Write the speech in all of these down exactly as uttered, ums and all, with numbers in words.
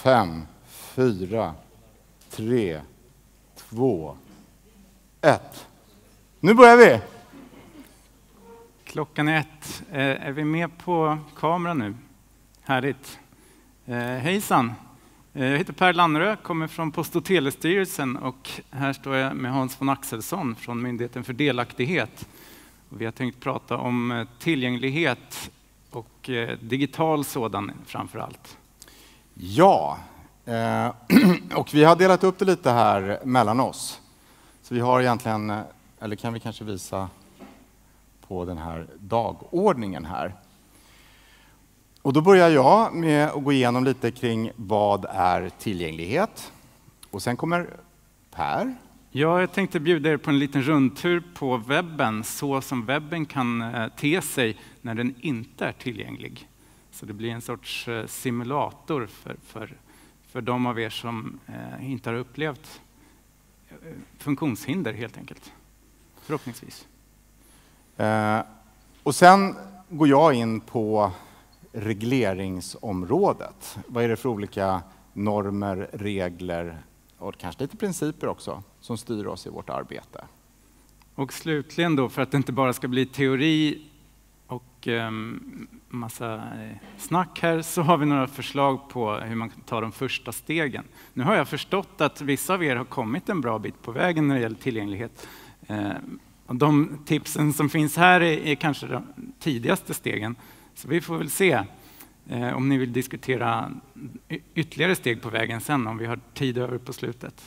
fem, fyra, tre, två, ett. Nu börjar vi! Klockan är ett. Är vi med på kamera nu? Härligt. Hejsan! Jag heter Per Lannerö, kommer från Post- och telestyrelsen och här står jag med Hans von Axelsson från Myndigheten för delaktighet. Vi har tänkt prata om tillgänglighet och digital sådan framför allt. Ja, och vi har delat upp det lite här mellan oss. Så vi har egentligen, eller kan vi kanske visa på den här dagordningen här. Och då börjar jag med att gå igenom lite kring vad är tillgänglighet. Och sen kommer Per. Ja, jag tänkte bjuda er på en liten rundtur på webben, så som webben kan te sig när den inte är tillgänglig. Så det blir en sorts simulator för, för, för de av er som eh, inte har upplevt funktionshinder helt enkelt. Förhoppningsvis. Eh, och sen går jag in på regleringsområdet. Vad är det för olika normer, regler och kanske lite principer också som styr oss i vårt arbete. Och slutligen då, för att det inte bara ska bli teori och um, massa eh, snack här, så har vi några förslag på hur man kan ta de första stegen. Nu har jag förstått att vissa av er har kommit en bra bit på vägen när det gäller tillgänglighet. Eh, och de tipsen som finns här är, är kanske de tidigaste stegen. Så vi får väl se eh, om ni vill diskutera ytterligare steg på vägen sen, om vi har tid över på slutet.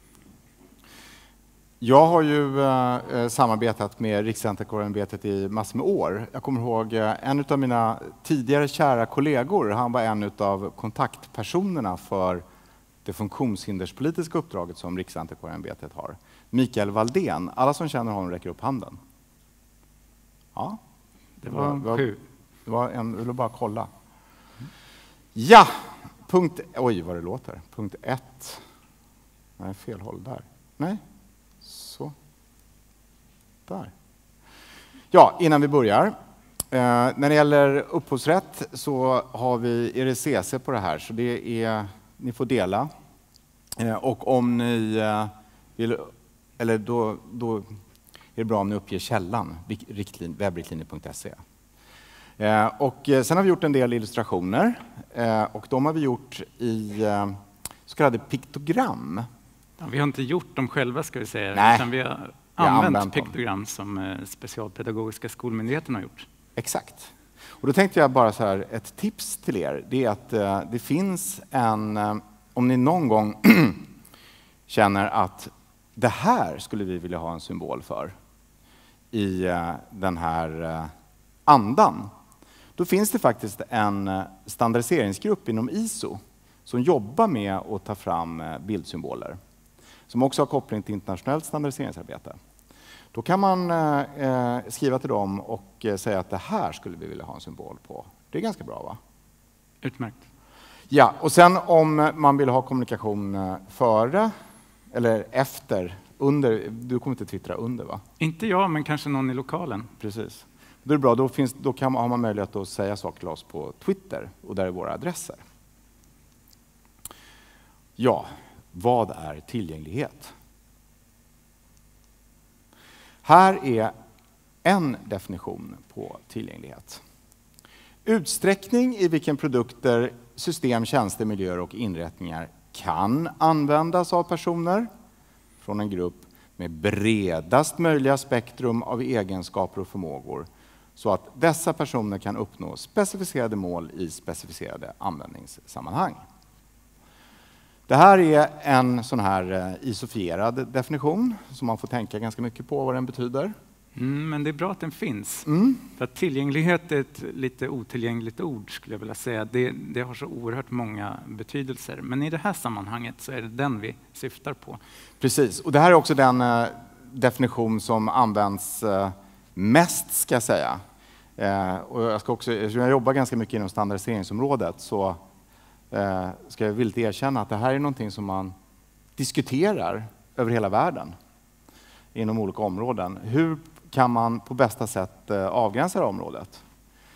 Jag har ju eh, samarbetat med Riksantikvarieämbetet i massor med år. Jag kommer ihåg eh, en av mina tidigare kära kollegor, han var en av kontaktpersonerna för det funktionshinderspolitiska uppdraget som Riksantikvarieämbetet har. Mikael Valdén. Alla som känner honom räcker upp handen. Ja, det var, var sju. Det var en, jag vill bara kolla. Ja, punkt, oj vad det låter. Punkt ett. Nej, fel håll där. Nej, så. Där. Ja, innan vi börjar. Eh, när det gäller upphovsrätt så har vi E R C C på det här. Så det är, ni får dela. Eh, och om ni eh, vill, eller då, då är det bra om ni uppger källan, webbriktlinjer punkt se. Eh, och sen har vi gjort en del illustrationer eh, och de har vi gjort i eh, så kallade piktogram. Ja, vi har inte gjort dem själva ska vi säga, Nej, utan vi har vi använt, har använt piktogram dem. Som eh, Specialpedagogiska skolmyndigheten har gjort. Exakt. Och då tänkte jag bara så här, ett tips till er, det är att eh, det finns en, eh, om ni någon gång känner att det här skulle vi vilja ha en symbol för i eh, den här eh, andan. Då finns det faktiskt en standardiseringsgrupp inom I S O som jobbar med att ta fram bildsymboler. Som också har koppling till internationellt standardiseringsarbete. Då kan man eh, skriva till dem och säga att det här skulle vi vilja ha en symbol på. Det är ganska bra, va? Utmärkt. Ja, och sen om man vill ha kommunikation före eller efter, under, du kommer inte twittra under, va? Inte jag, men kanske någon i lokalen. Precis. Det är bra, då, finns, då kan man, har man möjlighet att säga saker till oss på Twitter och där är våra adresser. Ja, vad är tillgänglighet? Här är en definition på tillgänglighet. Utsträckning i vilken produkter, system, tjänster, miljöer och inrättningar kan användas av personer från en grupp med bredast möjliga spektrum av egenskaper och förmågor så att dessa personer kan uppnå specificerade mål i specificerade användningssammanhang. Det här är en sån här isofierad definition som man får tänka ganska mycket på vad den betyder. Mm, men det är bra att den finns. Mm. För att tillgänglighet är ett lite otillgängligt ord skulle jag vilja säga. Det, det har så oerhört många betydelser. Men i det här sammanhanget så är det den vi syftar på. Precis, och det här är också den uh, definition som används uh, mest ska jag säga. Uh, och jag, ska också, jag jobbar ganska mycket inom standardiseringsområdet så uh, ska jag villigt erkänna att det här är någonting som man diskuterar över hela världen inom olika områden. Hur kan man på bästa sätt uh, avgränsa det området?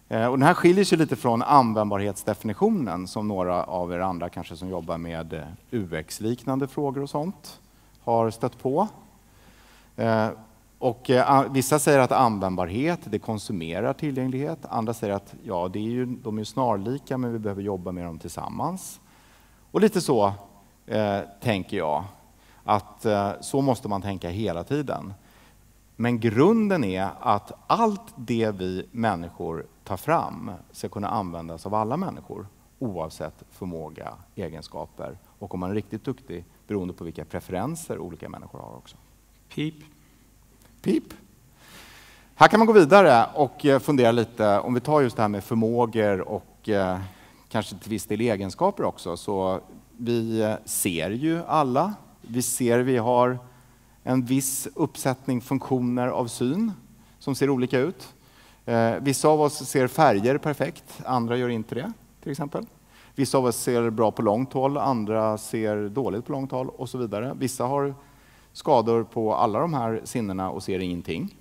Eh, och den här skiljer sig lite från användbarhetsdefinitionen som några av er andra kanske som jobbar med eh, U X-liknande frågor och sånt har stött på. Eh, och eh, vissa säger att användbarhet, det konsumerar tillgänglighet. Andra säger att ja, det är ju, de är snarlika men vi behöver jobba med dem tillsammans. Och lite så eh, tänker jag att eh, så måste man tänka hela tiden. Men grunden är att allt det vi människor tar fram ska kunna användas av alla människor oavsett förmåga, egenskaper och om man är riktigt duktig beroende på vilka preferenser olika människor har också. Pip. Pip. Här kan man gå vidare och fundera lite, om vi tar just det här med förmågor och eh, kanske till viss del egenskaper också. Så vi ser ju alla, vi ser vi har en viss uppsättning funktioner av syn som ser olika ut. Eh, vissa av oss ser färger perfekt, andra gör inte det till exempel. Vissa av oss ser bra på långt håll, andra ser dåligt på långt håll och så vidare. Vissa har skador på alla de här sinnena och ser ingenting.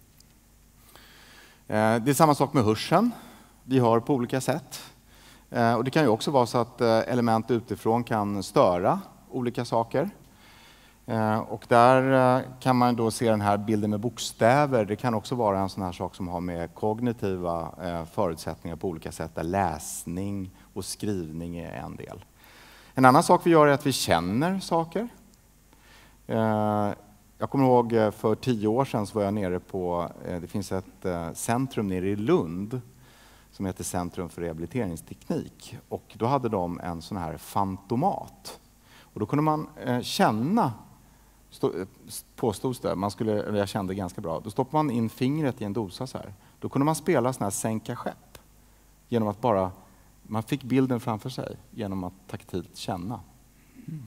Eh, det är samma sak med hörseln. Vi hör på olika sätt. Eh, och det kan ju också vara så att eh, element utifrån kan störa olika saker. Eh, och där eh, kan man då se den här bilden med bokstäver. Det kan också vara en sån här sak som har med kognitiva eh, förutsättningar på olika sätt, där läsning och skrivning är en del. En annan sak vi gör är att vi känner saker. Eh, jag kommer ihåg för tio år sedan så var jag nere på, eh, det finns ett eh, centrum nere i Lund som heter Centrum för rehabiliteringsteknik. Och då hade de en sån här fantomat. Och då kunde man eh, känna, stå, påstods det, man skulle, eller jag kände ganska bra, då stoppade man in fingret i en dosa så här. Då kunde man spela sån här sänka skepp genom att bara, man fick bilden framför sig genom att taktilt känna. Mm.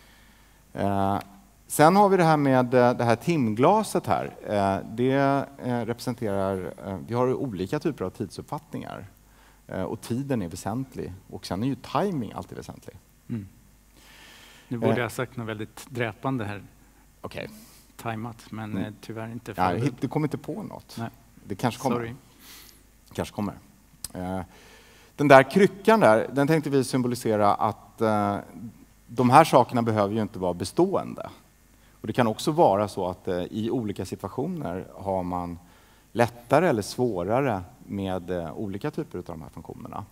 Eh, sen har vi det här med det här timglaset här. Eh, det eh, representerar, eh, vi har olika typer av tidsuppfattningar. Eh, och tiden är väsentlig. Och sen är ju timing alltid väsentlig. Mm. Nu borde jag ha sagt något väldigt dräpande här. Okej. Okay. Tajmat, men mm. tyvärr inte. Ja, du kom inte på något. Nej. Det kanske kommer. Sorry. kanske kommer. Den där kryckan där, den tänkte vi symbolisera att de här sakerna behöver ju inte vara bestående. Och det kan också vara så att i olika situationer har man lättare eller svårare med olika typer av de här funktionerna.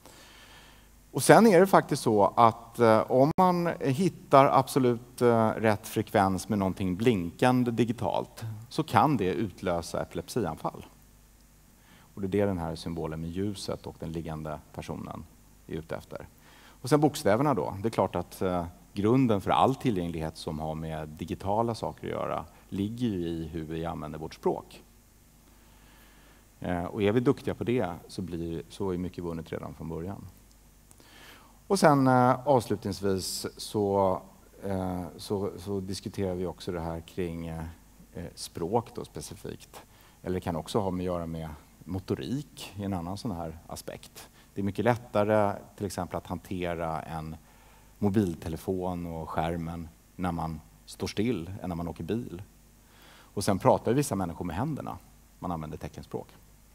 Och sen är det faktiskt så att eh, om man hittar absolut eh, rätt frekvens med någonting blinkande digitalt så kan det utlösa epilepsianfall. Och det är det den här symbolen med ljuset och den liggande personen är ute efter. Och sen bokstäverna då. Det är klart att eh, grunden för all tillgänglighet som har med digitala saker att göra ligger ju i hur vi använder vårt språk. Eh, och är vi duktiga på det så, blir, så är mycket vunnet redan från början. Och sen eh, avslutningsvis så, eh, så, så diskuterar vi också det här kring eh, språk då specifikt. Eller det kan också ha med att göra med motorik i en annan sån här aspekt. Det är mycket lättare till exempel att hantera en mobiltelefon och skärmen när man står still än när man åker bil. Och sen pratar vissa människor med händerna. Man använder teckenspråk.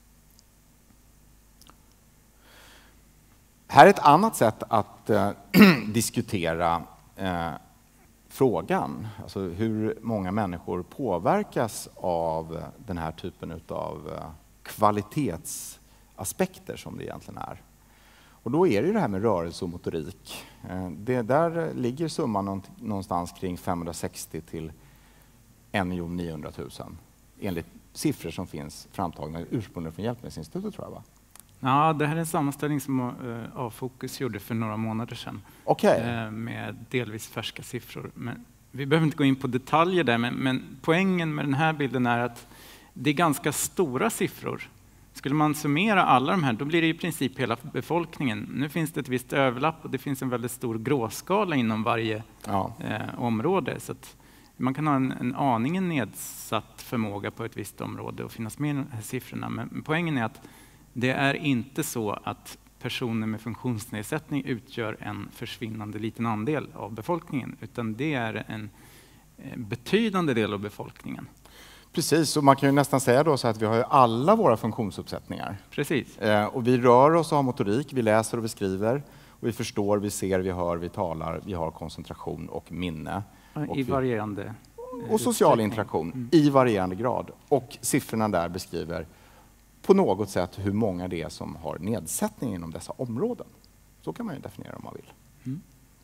Här är ett annat sätt att eh, diskutera eh, frågan, alltså hur många människor påverkas av den här typen av eh, kvalitetsaspekter som det egentligen är. Och då är det ju det här med rörelse och motorik. Eh, det där ligger summan någonstans kring femhundrasextio till en miljon niohundratusen enligt siffror som finns framtagna ursprungligen från Hjälpmedelsinstitutet, tror jag, va? Ja, det här är en sammanställning som uh, A-fokus gjorde för några månader sedan. Okay. Uh, med delvis färska siffror. Men vi behöver inte gå in på detaljer där, men, men poängen med den här bilden är att det är ganska stora siffror. Skulle man summera alla de här, då blir det i princip hela befolkningen. Nu finns det ett visst överlapp och det finns en väldigt stor gråskala inom varje ja. uh, område. Så att man kan ha en, en aningen nedsatt förmåga på ett visst område och finnas med i de här siffrorna. Men poängen är att det är inte så att personer med funktionsnedsättning utgör en försvinnande liten andel av befolkningen, utan det är en betydande del av befolkningen. Precis, och man kan ju nästan säga då så att vi har ju alla våra funktionsuppsättningar. Precis. Eh, och vi rör oss och har motorik, vi läser och vi skriver. Och vi förstår, vi ser, vi hör, vi talar, vi har koncentration och minne. I och vi, varierande Och social interaktion mm. i varierande grad. Och siffrorna där beskriver på något sätt hur många det är som har nedsättning inom dessa områden. Så kan man ju definiera om man vill. Mm.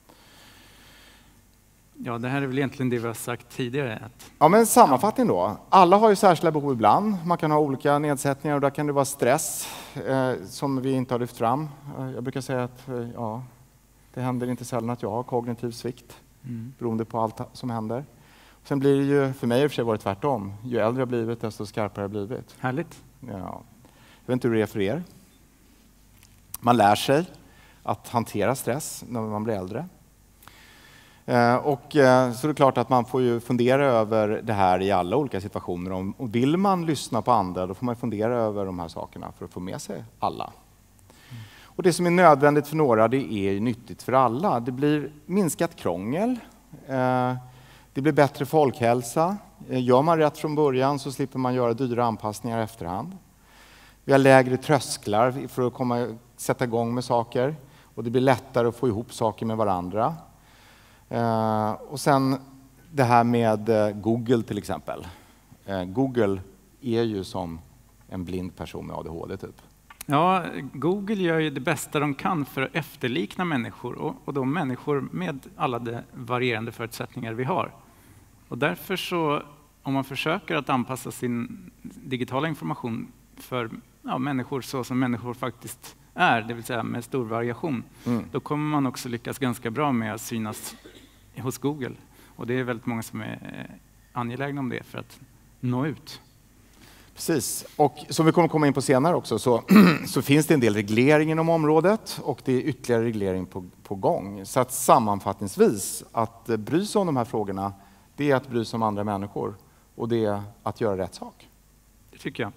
Ja, det här är väl egentligen det vi har sagt tidigare. Att... Ja, men sammanfattning då. Alla har ju särskilda behov ibland. Man kan ha olika nedsättningar och där kan det vara stress eh, som vi inte har lyft fram. Jag brukar säga att eh, ja, det händer inte sällan att jag har kognitiv svikt mm. beroende på allt som händer. Sen blir det ju, för mig i och för sig varit tvärtom. Ju äldre jag blivit, desto skarpare jag blivit. Härligt. Ja. Jag vet inte hur det är för er. Man lär sig att hantera stress när man blir äldre. Eh, och eh, så är det klart att man får ju fundera över det här i alla olika situationer. Om, och vill man lyssna på andra, då får man fundera över de här sakerna för att få med sig alla. Mm. Och det som är nödvändigt för några, det är nyttigt för alla. Det blir minskat krångel. Eh, det blir bättre folkhälsa. Eh, gör man rätt från början så slipper man göra dyra anpassningar i efterhand. Vi har lägre trösklar för att komma, sätta igång med saker. Och det blir lättare att få ihop saker med varandra. Uh, och sen det här med uh, Google till exempel. Uh, Google är ju som en blind person med A D H D typ. Ja, Google gör ju det bästa de kan för att efterlikna människor och, och då människor med alla de varierande förutsättningar vi har. Och därför så, om man försöker att anpassa sin digitala information för ja, människor så som människor faktiskt är, det vill säga med stor variation, mm. då kommer man också lyckas ganska bra med att synas hos Google. Och det är väldigt många som är angelägna om det för att nå ut. Precis, och som vi kommer komma in på senare också så, så finns det en del reglering inom området och det är ytterligare reglering på, på gång. Så att sammanfattningsvis, att bry sig om de här frågorna, det är att bry sig om andra människor och det är att göra rätt sak. Det tycker jag.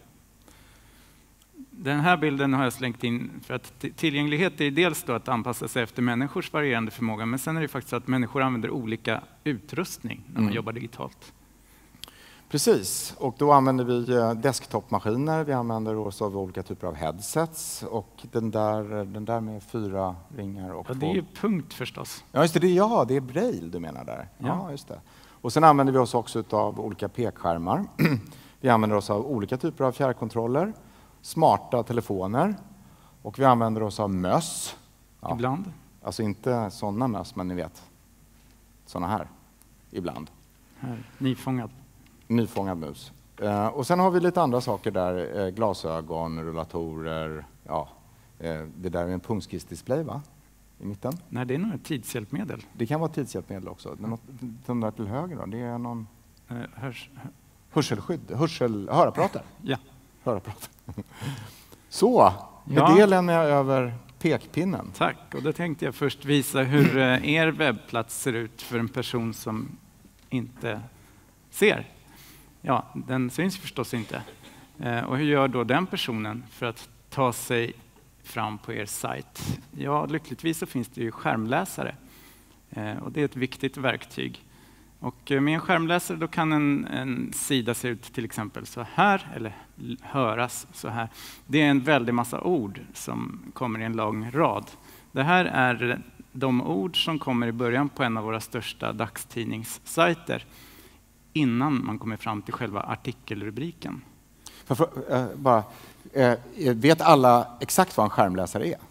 Den här bilden har jag slängt in för att tillgänglighet är dels då att anpassa sig efter människors varierande förmåga, men sen är det faktiskt så att människor använder olika utrustning när man mm. jobbar digitalt. Precis, och då använder vi desktopmaskiner, vi använder oss av olika typer av headsets och den där, den där med fyra ringar. Och ja, det är ju punkt förstås. Ja, just det, det är, ja, det är braille du menar där. Ja. Ja, just det. Och sen använder vi oss också av olika pekskärmar. Vi använder oss av olika typer av fjärrkontroller. Smarta telefoner och vi använder oss av möss. Ja, ibland. Alltså inte sådana möss, men ni vet. Sådana här. Ibland. Här, nyfångad. Nyfångad mus. Eh, och sen har vi lite andra saker där. Eh, glasögon, rullatorer. Ja, eh, det där är en punktskriftdisplay va? I mitten. Nej, det är nog ett tidshjälpmedel. Det kan vara tidshjälpmedel också. Mm. Den där till höger då, det är någon... Eh, hörs... Hörselskydd, hörsel... Hörapparater. Ja. Hörapparater. Så, med ja. det lämnar jag över pekpinnen. Tack, och då tänkte jag först visa hur er webbplats ser ut för en person som inte ser. Ja, den syns förstås inte. Och hur gör då den personen för att ta sig fram på er sajt? Ja, lyckligtvis så finns det ju skärmläsare. Och det är ett viktigt verktyg. Och med en skärmläsare då kan en, en sida se ut till exempel så här, eller höras så här. Det är en väldig massa ord som kommer i en lång rad. Det här är de ord som kommer i början på en av våra största dagstidningssajter innan man kommer fram till själva artikelrubriken. För, för, äh, bara, äh, vet alla exakt vad en skärmläsare är?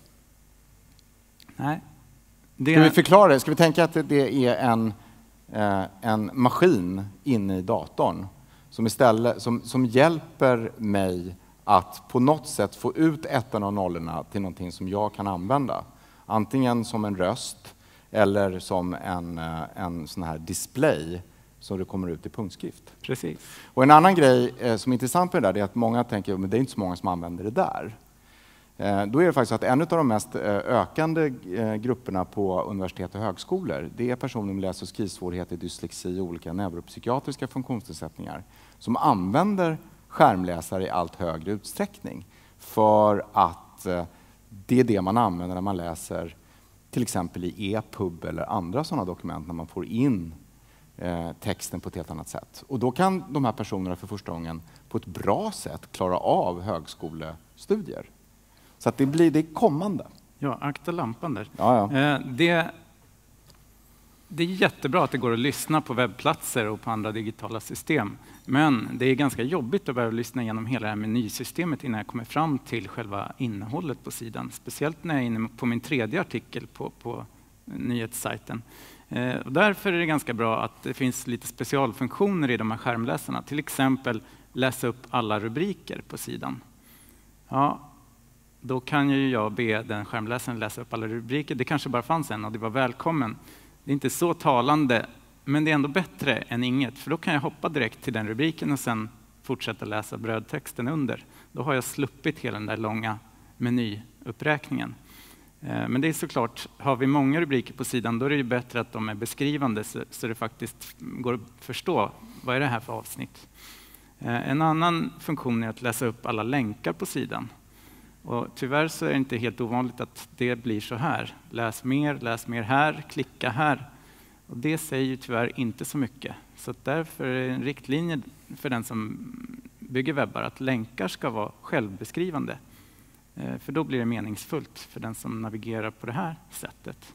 Nej. Det Ska är... vi förklara det? Ska vi tänka att det är en... en maskin inne i datorn som, istället, som, som hjälper mig att på något sätt få ut ettan och nollorna till någonting som jag kan använda. Antingen som en röst eller som en, en sån här display som det kommer ut i punktskrift. Precis. Och en annan grej som är intressant med det där är att många tänker men det är inte så många som använder det där. Då är det faktiskt att en av de mest ökande grupperna på universitet och högskolor, det är personer med läs- och skrivsvårigheter, dyslexi och olika neuropsykiatriska funktionsnedsättningar som använder skärmläsare i allt högre utsträckning. För att det är det man använder när man läser till exempel i e-pub eller andra sådana dokument när man får in eh, texten på ett helt annat sätt. Och då kan de här personerna för första gången på ett bra sätt klara av högskolestudier. Så att det blir det kommande. Ja, akta lampan där. Ja, ja. Eh, det, det är jättebra att det går att lyssna på webbplatser och på andra digitala system. Men det är ganska jobbigt att behöva lyssna igenom hela det här menysystemet innan jag kommer fram till själva innehållet på sidan. Speciellt när jag är inne på min tredje artikel på, på nyhetssajten. Eh, och därför är det ganska bra att det finns lite specialfunktioner i de här skärmläsarna. Till exempel läsa upp alla rubriker på sidan. Ja, då kan ju jag be den skärmläsaren läsa upp alla rubriker. Det kanske bara fanns en och det var välkommen. Det är inte så talande, men det är ändå bättre än inget. För då kan jag hoppa direkt till den rubriken och sen fortsätta läsa brödtexten under. Då har jag sluppit hela den där långa menyuppräkningen. Men det är såklart, har vi många rubriker på sidan, då är det ju bättre att de är beskrivande så, så det faktiskt går att förstå vad är det här för avsnitt. En annan funktion är att läsa upp alla länkar på sidan. Och tyvärr så är det inte helt ovanligt att det blir så här. Läs mer, läs mer här, klicka här. Och det säger ju tyvärr inte så mycket. Så därför är det en riktlinje för den som bygger webbar att länkar ska vara självbeskrivande. För då blir det meningsfullt för den som navigerar på det här sättet.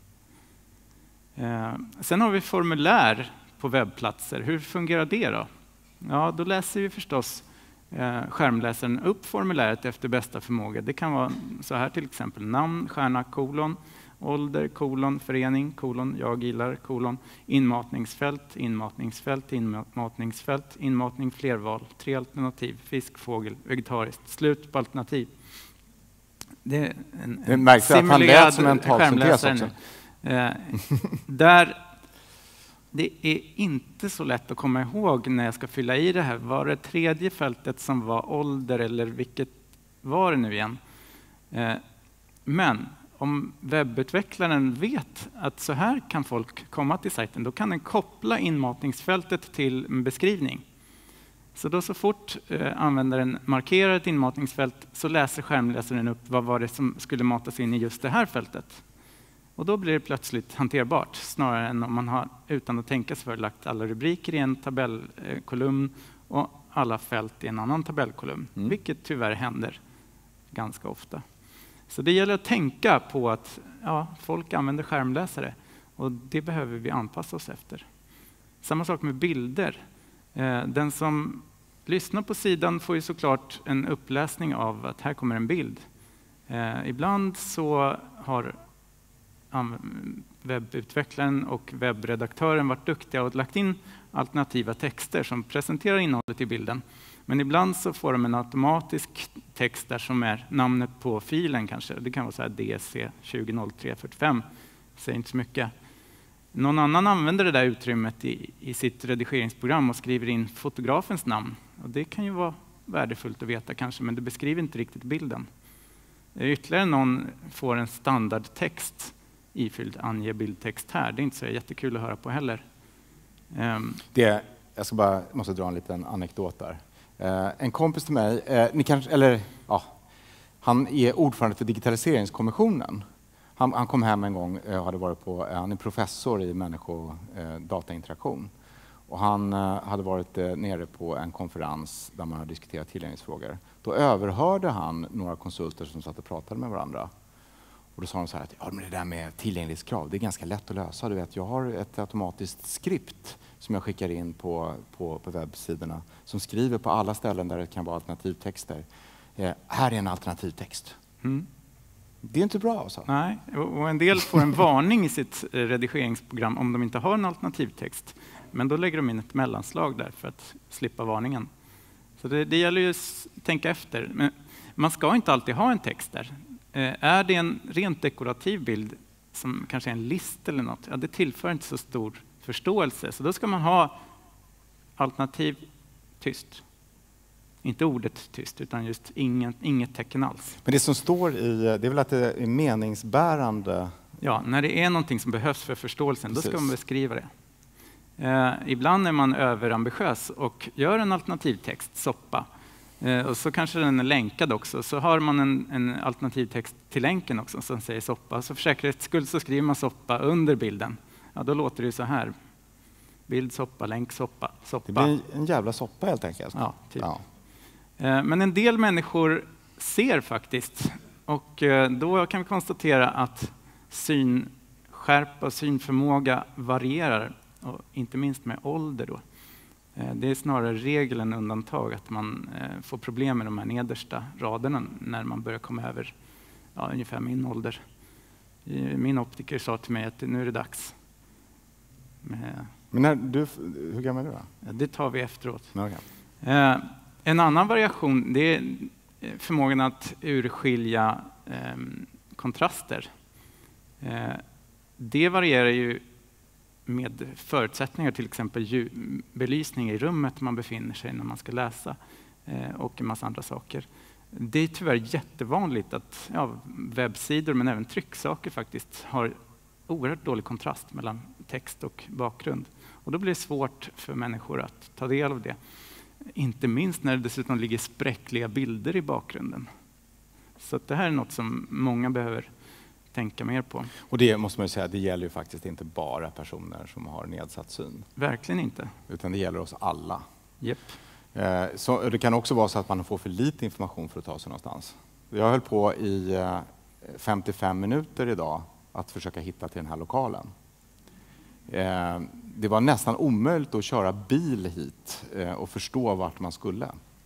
Sen har vi formulär på webbplatser. Hur fungerar det då? Ja, då läser vi förstås skärmläsaren upp formuläret efter bästa förmåga. Det kan vara så här till exempel. Namn, stjärna, kolon, ålder, kolon, förening, kolon, jag gillar, kolon, inmatningsfält, inmatningsfält, inmatningsfält, inmatning, flerval, tre alternativ, fisk, fågel, vegetariskt, slut på alternativ. Det är en, det märks att han lät som en talsyntes också. Eh, där det är inte så lätt att komma ihåg när jag ska fylla i det här. Var det tredje fältet som var ålder eller vilket var det nu igen? Eh, men om webbutvecklaren vet att så här kan folk komma till sajten, då kan den koppla inmatningsfältet till en beskrivning. Så då så fort eh, användaren markerar ett inmatningsfält så läser skärmläsaren upp vad var det som skulle matas in i just det här fältet. Och då blir det plötsligt hanterbart snarare än om man har utan att tänka sig för lagt alla rubriker i en tabellkolumn och alla fält i en annan tabellkolumn. Mm. Vilket tyvärr händer ganska ofta. Så det gäller att tänka på att ja, folk använder skärmläsare och det behöver vi anpassa oss efter. Samma sak med bilder. Den som lyssnar på sidan får ju såklart en uppläsning av att här kommer en bild. Ibland så har webbutvecklaren och webbredaktören varit duktiga och lagt in alternativa texter som presenterar innehållet i bilden. Men ibland så får de en automatisk text där som är namnet på filen kanske. Det kan vara så här D C tjugo noll tre fyrtiofem. Säger inte så mycket. Någon annan använder det där utrymmet i, i sitt redigeringsprogram och skriver in fotografens namn. Och det kan ju vara värdefullt att veta kanske, men det beskriver inte riktigt bilden. Ytterligare någon får en standardtext ifylld, ange bildtext här. Det är inte så jättekul att höra på heller. Um. Det, jag ska bara, måste dra en liten anekdot där. Uh, en kompis till mig, uh, ni kanske, eller, ja, han är ordförande för digitaliseringskommissionen. Han, han kom hem en gång och hade varit på, uh, han är professor i människo- uh, datainteraktion. Och han uh, hade varit uh, nere på en konferens där man hade diskuterat tillgänglighetsfrågor. Då överhörde han några konsulter som satt och pratade med varandra. Och då sa de så här att ja, men det där med tillgänglighetskrav, det är ganska lätt att lösa. Du vet, jag har ett automatiskt skript som jag skickar in på, på, på webbsidorna som skriver på alla ställen där det kan vara alternativtexter. Eh, här är en alternativtext. Mm. Det är inte bra. Så. Nej, och en del får en varning i sitt redigeringsprogram om de inte har en alternativtext. Men då lägger de in ett mellanslag där för att slippa varningen. Så det, det gäller ju att tänka efter. Men man ska inte alltid ha en text där. Är det en rent dekorativ bild som kanske är en list eller något, ja, det tillför inte så stor förståelse. Så då ska man ha alternativ tyst. Inte ordet tyst, utan just inget, inget tecken alls. Men det som står i, det är väl att det är meningsbärande? Ja, när det är någonting som behövs för förståelsen, Precis. Då ska man beskriva det. Eh, ibland är man överambitiös och gör en alternativtext, soppa. Och så kanske den är länkad också. Så har man en, en alternativtext till länken också som säger soppa. Så för säkerhets skull så skriver man soppa under bilden. Ja, då låter det så här. bild, soppa, länk, soppa, soppa. Det blir en jävla soppa helt enkelt. Ja, typ. Ja. Men en del människor ser faktiskt, och då kan vi konstatera att synskärpa och synförmåga varierar, och inte minst med ålder då. Det är snarare regel än undantag att man får problem med de här nedersta raderna när man börjar komma över ja, ungefär min ålder. Min optiker sa till mig att nu är det dags. Med... Men när du, hur gammal är du då? Ja, det tar vi efteråt. Okay. Eh, en annan variation, det är förmågan att urskilja eh, kontraster. Eh, det varierar ju med förutsättningar, till exempel ljus, belysning i rummet man befinner sig när man ska läsa eh, och en massa andra saker. Det är tyvärr jättevanligt att ja, webbsidor men även trycksaker faktiskt har oerhört dålig kontrast mellan text och bakgrund. Och då blir det svårt för människor att ta del av det. Inte minst när det dessutom ligger spräckliga bilder i bakgrunden. Så att det här är något som många behöver tänka mer på. Och det måste man ju säga, det gäller ju faktiskt inte bara personer som har nedsatt syn. Verkligen inte. Utan det gäller oss alla. Yep. Eh, så det kan också vara så att man får för lite information för att ta sig någonstans. Jag höll på i eh, femtiofem minuter idag att försöka hitta till den här lokalen. Eh, det var nästan omöjligt att köra bil hit eh, och förstå vart man skulle.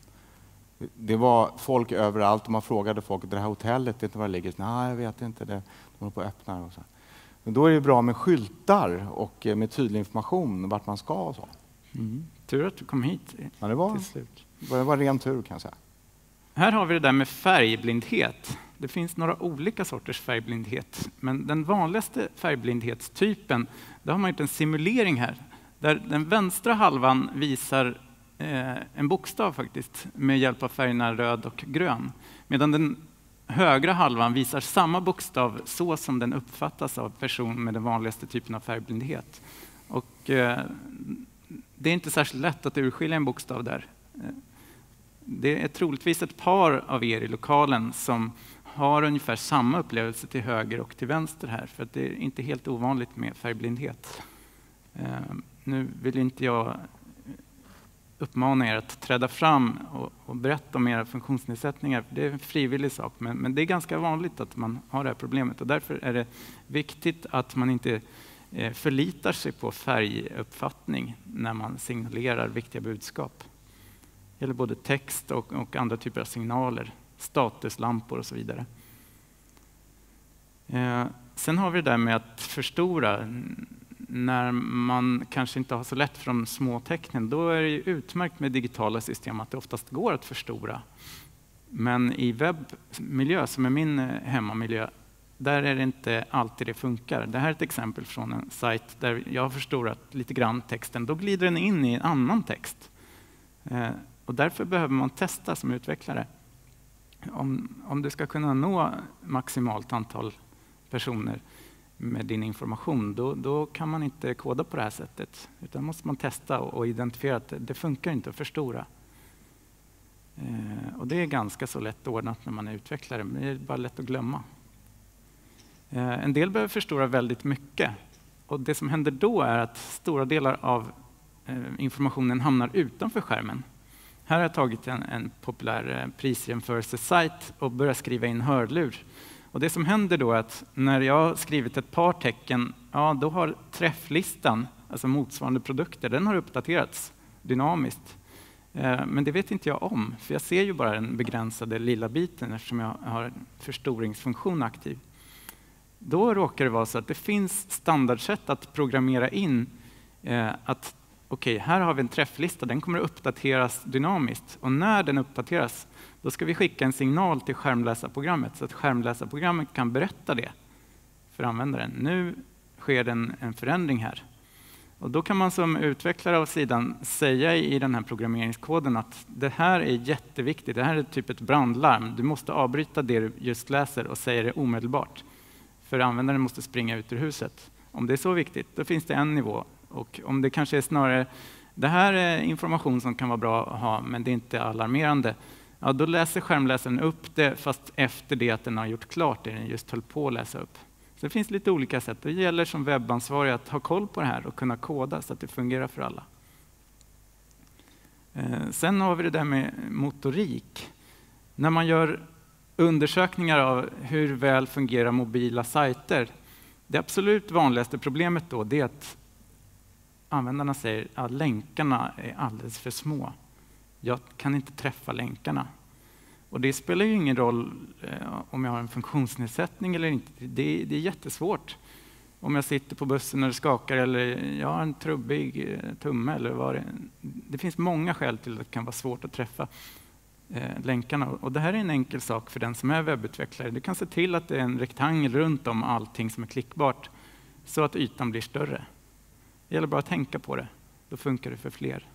Det var folk överallt och man frågade folk, det här hotellet, vet inte var det ligger? Nej, jag vet inte, det, de håller på att öppna. Och så. Men då är det bra med skyltar och med tydlig information vart man ska och så. Mm. Tur att du kom hit ja, det var, till slut. Det var ren tur kan jag säga. Här har vi det där med färgblindhet. Det finns några olika sorters färgblindhet. Men den vanligaste färgblindhetstypen, där har man gjort en simulering här. Där den vänstra halvan visar eh, en bokstav faktiskt med hjälp av färgerna röd och grön. Medan den högra halvan visar samma bokstav så som den uppfattas av person med den vanligaste typen av färgblindhet. Och eh, det är inte särskilt lätt att urskilja en bokstav där. Det är troligtvis ett par av er i lokalen som har ungefär samma upplevelse till höger och till vänster här, för att det är inte helt ovanligt med färgblindhet. Eh, nu vill inte jag uppmana er att träda fram och, och berätta om era funktionsnedsättningar. Det är en frivillig sak, men, men det är ganska vanligt att man har det här problemet, och därför är det viktigt att man inte eh, förlitar sig på färguppfattning när man signalerar viktiga budskap. Det gäller både text och, och andra typer av signaler, statuslampor och så vidare. Eh, sen har vi det där med att förstora. När man kanske inte har så lätt för de små tecknen, då är det ju utmärkt med digitala system att det oftast går att förstora. Men i webbmiljö, som är min hemmamiljö, där är det inte alltid det funkar. Det här är ett exempel från en sajt där jag har förstorat lite grann texten. Då glider den in i en annan text. Eh, och därför behöver man testa som utvecklare. Om, om du ska kunna nå maximalt antal personer med din information, då, då kan man inte koda på det här sättet. Utan måste man testa och, och identifiera att det, det funkar inte att förstora. Eh, och det är ganska så lätt ordnat när man är utvecklare, men det är bara lätt att glömma. Eh, en del behöver förstora väldigt mycket. Och det som händer då är att stora delar av eh, informationen hamnar utanför skärmen. Här har jag tagit en, en populär eh, prisjämförelsesajt och börjat skriva in hörlur. Och det som händer då är att när jag har skrivit ett par tecken, ja, då har träfflistan, alltså motsvarande produkter, den har uppdaterats dynamiskt. Eh, men det vet inte jag om, för jag ser ju bara den begränsade lilla biten eftersom jag har en förstoringsfunktion aktiv. Då råkar det vara så att det finns standardsätt att programmera in eh, att okej, okay, här har vi en träfflista, den kommer att uppdateras dynamiskt. Och när den uppdateras, då ska vi skicka en signal till skärmläsarprogrammet så att skärmläsarprogrammet kan berätta det för användaren. Nu sker det en, en förändring här. Och då kan man som utvecklare av sidan säga i den här programmeringskoden att det här är jätteviktigt, det här är typ ett brandlarm. Du måste avbryta det du just läser och säga det omedelbart. För användaren måste springa ut ur huset. Om det är så viktigt, då finns det en nivå. Och om det kanske är snarare, det här är information som kan vara bra att ha, men det är inte alarmerande. Ja, då läser skärmläsaren upp det, fast efter det att den har gjort klart det den just höll på att läsa upp. Så det finns lite olika sätt. Det gäller som webbansvarig att ha koll på det här och kunna koda så att det fungerar för alla. Eh, sen har vi det där med motorik. När man gör undersökningar av hur väl fungerar mobila sajter, det absolut vanligaste problemet då det är att användarna säger att länkarna är alldeles för små. Jag kan inte träffa länkarna. Och det spelar ju ingen roll eh, om jag har en funktionsnedsättning eller inte. Det, det är jättesvårt. Om jag sitter på bussen och det skakar eller jag har en trubbig eh, tumme eller vad det är. Det finns många skäl till att det kan vara svårt att träffa eh, länkarna. Och det här är en enkel sak för den som är webbutvecklare. Du kan se till att det är en rektangel runt om allting som är klickbart så att ytan blir större. Det gäller bara att tänka på det. Då funkar det för fler.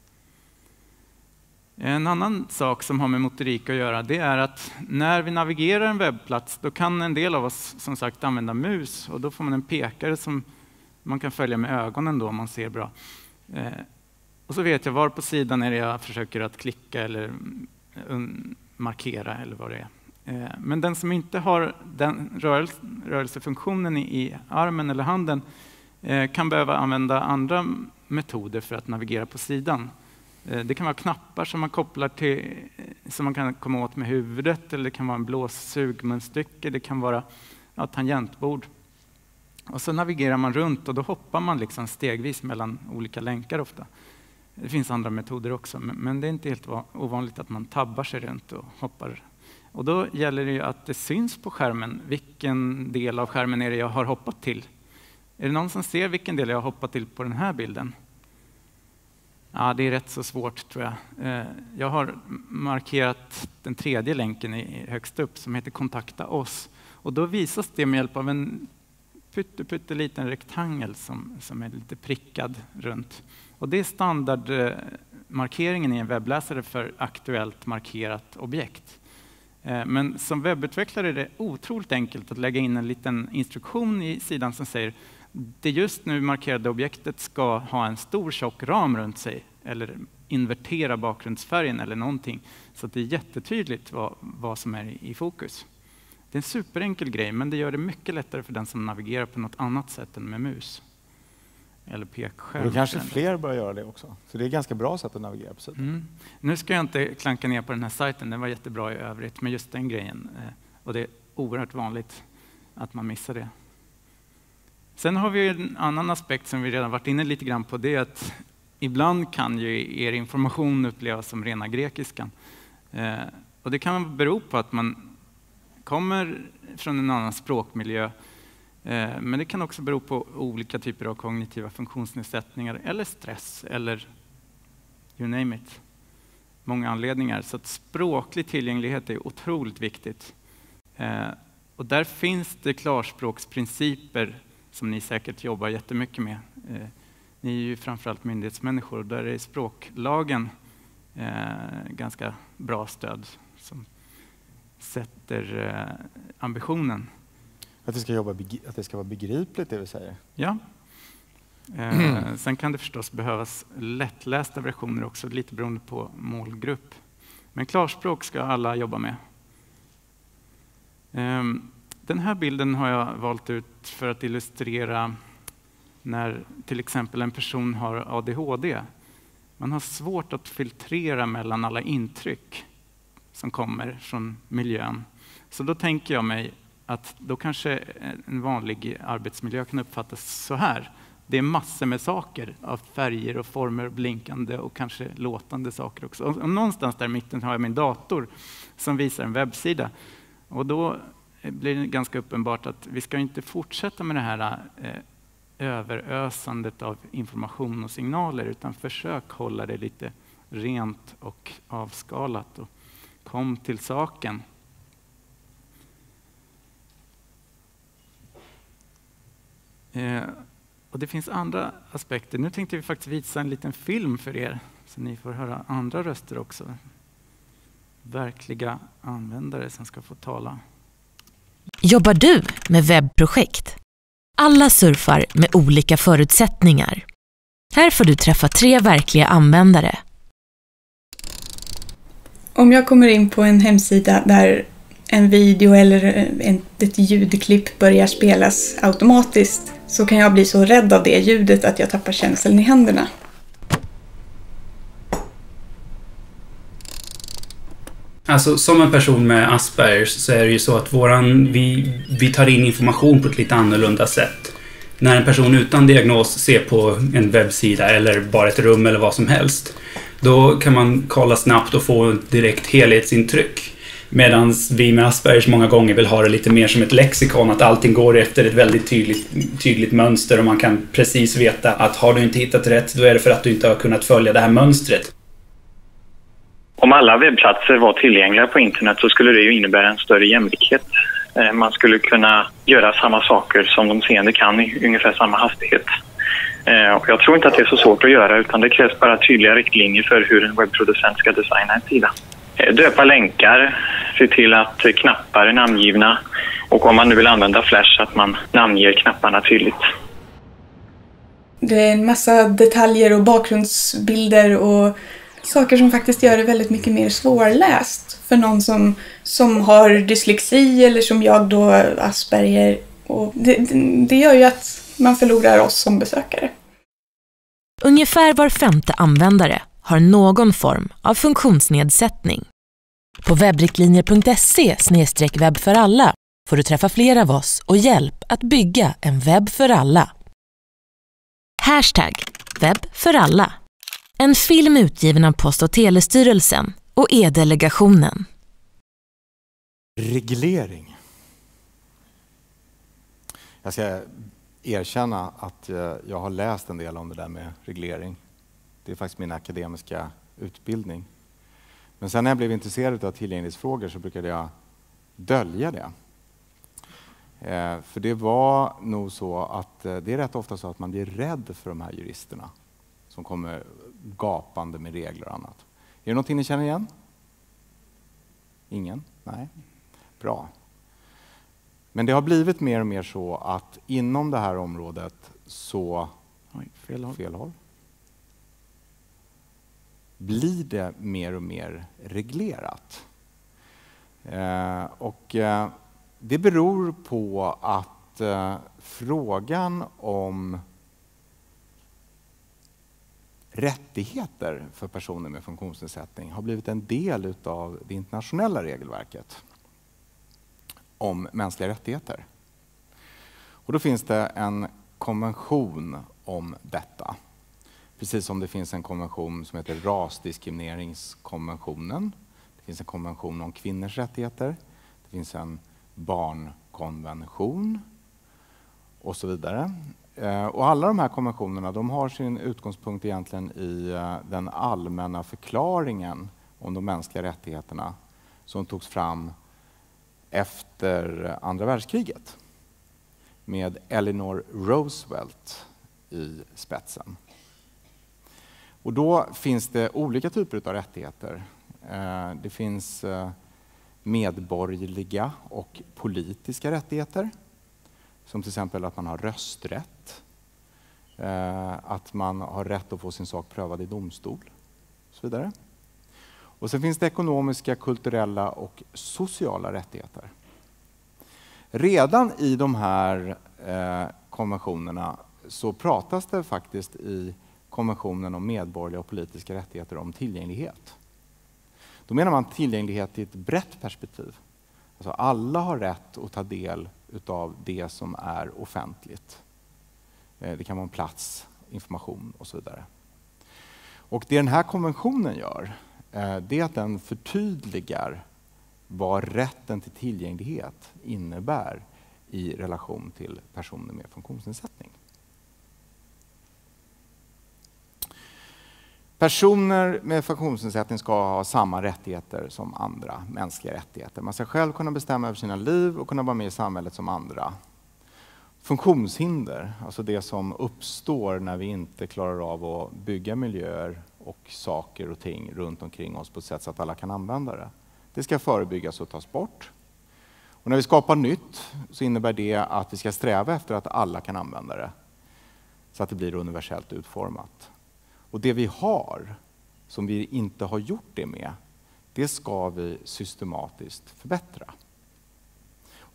En annan sak som har med motorik att göra det är att när vi navigerar en webbplats då kan en del av oss som sagt använda mus och då får man en pekare som man kan följa med ögonen då om man ser bra. Eh, och så vet jag var på sidan är det jag försöker att klicka eller un- markera eller vad det är. Eh, men den som inte har den rörelse, rörelsefunktionen i, i armen eller handen eh, kan behöva använda andra metoder för att navigera på sidan. Det kan vara knappar som man kopplar till, som man kan komma åt med huvudet, eller det kan vara en blåssugmunstycke, det kan vara ja, tangentbord. Och så navigerar man runt och då hoppar man liksom stegvis mellan olika länkar ofta. Det finns andra metoder också, men det är inte helt ovanligt att man tabbar sig runt och hoppar. Och då gäller det ju att det syns på skärmen vilken del av skärmen är det jag har hoppat till. Är det någon som ser vilken del jag har hoppat till på den här bilden? Ja, det är rätt så svårt tror jag. Jag har markerat den tredje länken högst upp som heter kontakta oss. Och då visas det med hjälp av en pytteliten rektangel som, som är lite prickad runt. Och det är standardmarkeringen i en webbläsare för aktuellt markerat objekt. Men som webbutvecklare är det otroligt enkelt att lägga in en liten instruktion i sidan som säger det just nu markerade objektet ska ha en stor tjock ram runt sig eller invertera bakgrundsfärgen eller någonting så att det är jättetydligt vad, vad som är i fokus. Det är en superenkel grej men det gör det mycket lättare för den som navigerar på något annat sätt än med mus. Eller pekskärm. Då kanske fler börjar göra det också. Så det är ett ganska bra sätt att navigera på sidan. Mm. Nu ska jag inte klanka ner på den här sajten, den var jättebra i övrigt, men just den grejen. Och det är oerhört vanligt att man missar det. Sen har vi en annan aspekt som vi redan varit inne lite grann på. Det är att ibland kan ju er information upplevas som rena grekiskan. Eh, och det kan bero på att man kommer från en annan språkmiljö. Eh, men det kan också bero på olika typer av kognitiva funktionsnedsättningar eller stress eller you name it. Många anledningar. Så att språklig tillgänglighet är otroligt viktigt. Eh, och där finns det klarspråksprinciper som ni säkert jobbar jättemycket med. Eh, ni är ju framförallt myndighetsmänniskor och där är språklagen eh, ganska bra stöd som sätter eh, ambitionen. Att det ska jobba, att det ska vara begripligt det vi säger? Ja. Eh, sen kan det förstås behövas lättlästa versioner också, lite beroende på målgrupp. Men klarspråk ska alla jobba med. Eh, Den här bilden har jag valt ut för att illustrera när till exempel en person har A D H D. Man har svårt att filtrera mellan alla intryck som kommer från miljön. Så då tänker jag mig att då kanske en vanlig arbetsmiljö kan uppfattas så här. Det är massor med saker av färger och former, blinkande och kanske låtande saker också. Och någonstans där i mitten har jag min dator som visar en webbsida. Och då blir det ganska uppenbart att vi ska inte fortsätta med det här eh, överösandet av information och signaler utan försök hålla det lite rent och avskalat och kom till saken. Eh, och det finns andra aspekter. Nu tänkte vi faktiskt visa en liten film för er så ni får höra andra röster också. Verkliga användare som ska få tala. Jobbar du med webbprojekt? Alla surfar med olika förutsättningar. Här får du träffa tre verkliga användare. Om jag kommer in på en hemsida där en video eller en, ett ljudklipp börjar spelas automatiskt så kan jag bli så rädd av det ljudet att jag tappar känseln i händerna. Alltså som en person med Aspergers så är det ju så att våran, vi, vi tar in information på ett lite annorlunda sätt. När en person utan diagnos ser på en webbsida eller bara ett rum eller vad som helst, då kan man kolla snabbt och få ett direkt helhetsintryck. Medan vi med Aspergers många gånger vill ha det lite mer som ett lexikon, att allting går efter ett väldigt tydligt, tydligt mönster och man kan precis veta att har du inte hittat rätt, då är det för att du inte har kunnat följa det här mönstret. Om alla webbplatser var tillgängliga på internet så skulle det ju innebära en större jämlikhet. Man skulle kunna göra samma saker som de seende kan i ungefär samma hastighet. Och jag tror inte att det är så svårt att göra, utan det krävs bara tydliga riktlinjer för hur en webbproducent ska designa en sida. Döpa länkar, se till att knappar är namngivna och om man nu vill använda Flash att man namnger knapparna tydligt. Det är en massa detaljer och bakgrundsbilder och saker som faktiskt gör det väldigt mycket mer svårläst för någon som, som har dyslexi eller som jag då Asperger. Och det, det gör ju att man förlorar oss som besökare. Ungefär var femte användare har någon form av funktionsnedsättning. På webbriktlinjer punkt se slash webb för alla får du träffa fler av oss och hjälp att bygga en webb för alla. Hashtag webb för alla. En film utgiven av Post- och telestyrelsen och E-delegationen. Reglering. Jag ska erkänna att jag har läst en del om det där med reglering. Det är faktiskt min akademiska utbildning. Men sen när jag blev intresserad av tillgänglighetsfrågor så brukade jag dölja det. Eh, för det var nog så att eh, det är rätt ofta så att man blir rädd för de här juristerna som kommer gapande med regler och annat. Är det någonting ni känner igen? Ingen? Nej. Bra. Men det har blivit mer och mer så att inom det här området så... Oj, fel håll. Fel håll. Blir det mer och mer reglerat. Eh, och eh, det beror på att eh, frågan om rättigheter för personer med funktionsnedsättning har blivit en del av det internationella regelverket om mänskliga rättigheter. Och då finns det en konvention om detta. Precis som det finns en konvention som heter rasdiskrimineringskonventionen. Det finns en konvention om kvinnors rättigheter. Det finns en barnkonvention och så vidare. Och alla de här konventionerna de har sin utgångspunkt egentligen i den allmänna förklaringen om de mänskliga rättigheterna som togs fram efter andra världskriget med Eleanor Roosevelt i spetsen. Och då finns det olika typer av rättigheter. Det finns medborgerliga och politiska rättigheter. Som till exempel att man har rösträtt. Att man har rätt att få sin sak prövad i domstol. Och så vidare. Och sen finns det ekonomiska, kulturella och sociala rättigheter. Redan i de här konventionerna så pratas det faktiskt i konventionen om medborgerliga och politiska rättigheter om tillgänglighet. Då menar man tillgänglighet i ett brett perspektiv. Alltså alla har rätt att ta del av det som är offentligt. Det kan vara en plats, information och så vidare. Och det den här konventionen gör, det är att den förtydligar vad rätten till tillgänglighet innebär i relation till personer med funktionsnedsättning. Personer med funktionsnedsättning ska ha samma rättigheter som andra mänskliga rättigheter. Man ska själv kunna bestämma över sina liv och kunna vara med i samhället som andra. Funktionshinder, alltså det som uppstår när vi inte klarar av att bygga miljöer och saker och ting runt omkring oss på ett sätt så att alla kan använda det. Det ska förebyggas och tas bort. Och när vi skapar nytt så innebär det att vi ska sträva efter att alla kan använda det så att det blir universellt utformat. Och det vi har, som vi inte har gjort det med, det ska vi systematiskt förbättra.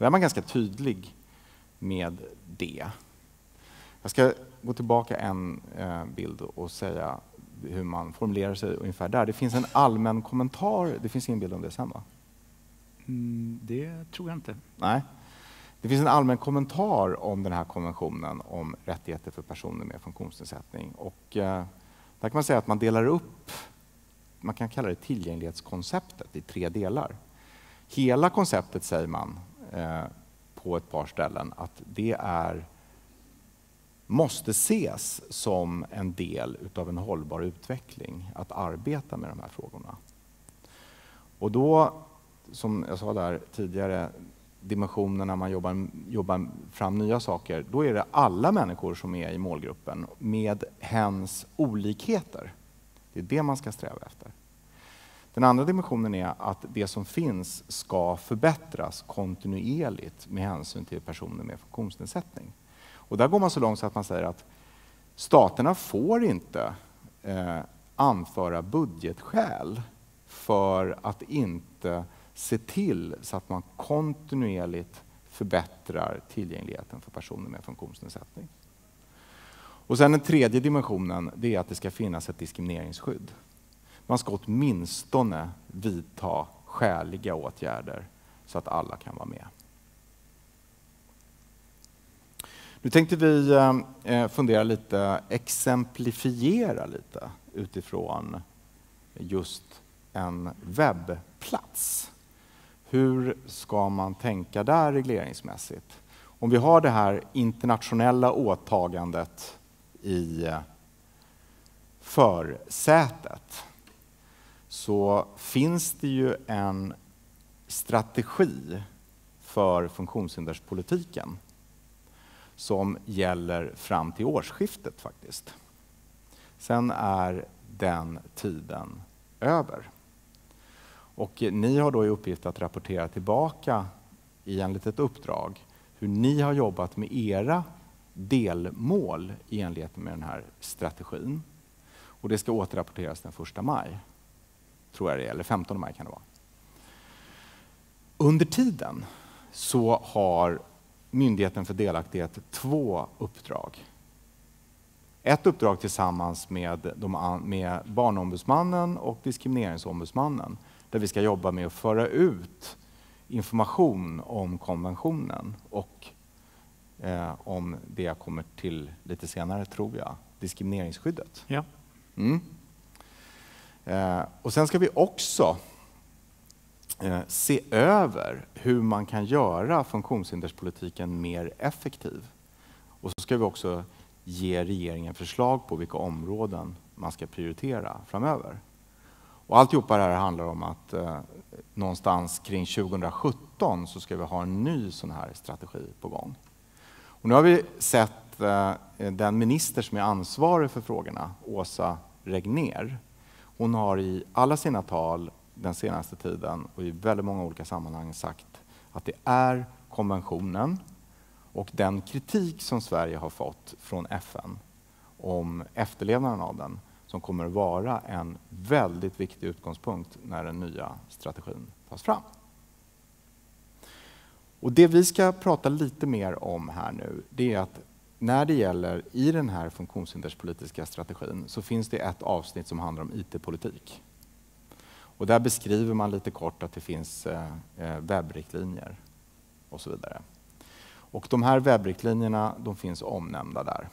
Där är man ganska tydlig med det. Jag ska gå tillbaka en eh, bild och säga hur man formulerar sig ungefär där. Det finns en allmän kommentar. Det finns ingen bild om det sen, va? Mm, det tror jag inte. Nej. Det finns en allmän kommentar om den här konventionen om rättigheter för personer med funktionsnedsättning. Och, eh, där kan man säga att man delar upp, man kan kalla det tillgänglighetskonceptet i tre delar. Hela konceptet säger man eh, på ett par ställen att det är, måste ses som en del utav en hållbar utveckling att arbeta med de här frågorna. Och då, som jag sa där tidigare, dimensionen när man jobbar, jobbar fram nya saker, då är det alla människor som är i målgruppen med hens olikheter. Det är det man ska sträva efter. Den andra dimensionen är att det som finns ska förbättras kontinuerligt med hänsyn till personer med funktionsnedsättning. Och där går man så långt så att man säger att staterna får inte eh, anföra budgetskäl för att inte se till så att man kontinuerligt förbättrar tillgängligheten för personer med funktionsnedsättning. Och sen den tredje dimensionen, det är att det ska finnas ett diskrimineringsskydd. Man ska åtminstone vidta skäliga åtgärder så att alla kan vara med. Nu tänkte vi eh, fundera lite, exemplifiera lite utifrån just en webbplats. Hur ska man tänka där regleringsmässigt? Om vi har det här internationella åtagandet i försätet så finns det ju en strategi för funktionshinderspolitiken som gäller fram till årsskiftet faktiskt. Sen är den tiden över. Och ni har då i uppgift att rapportera tillbaka i en litet uppdrag hur ni har jobbat med era delmål i enlighet med den här strategin. Och det ska återrapporteras den första maj, tror jag det är, eller femtonde maj kan det vara. Under tiden så har Myndigheten för delaktighet två uppdrag. Ett uppdrag tillsammans med, de, med Barnombudsmannen och Diskrimineringsombudsmannen där vi ska jobba med att föra ut information om konventionen och eh, om det jag kommer till lite senare, tror jag, diskrimineringsskyddet. Ja. Mm. Eh, och sen ska vi också eh, se över hur man kan göra funktionshinderspolitiken mer effektiv. Och så ska vi också ge regeringen förslag på vilka områden man ska prioritera framöver. Och alltihopa det här handlar om att eh, någonstans kring tjugohundrasjutton så ska vi ha en ny sån här strategi på gång. Och nu har vi sett eh, den minister som är ansvarig för frågorna, Åsa Regnér. Hon har i alla sina tal den senaste tiden och i väldigt många olika sammanhang sagt att det är konventionen och den kritik som Sverige har fått från F N om efterlevnaden av den som kommer att vara en väldigt viktig utgångspunkt när den nya strategin tas fram. Och det vi ska prata lite mer om här nu, det är att när det gäller i den här funktionshinderspolitiska strategin så finns det ett avsnitt som handlar om I T-politik. Och där beskriver man lite kort att det finns eh, webbriktlinjer och så vidare. Och de här webbriktlinjerna, de finns omnämnda där.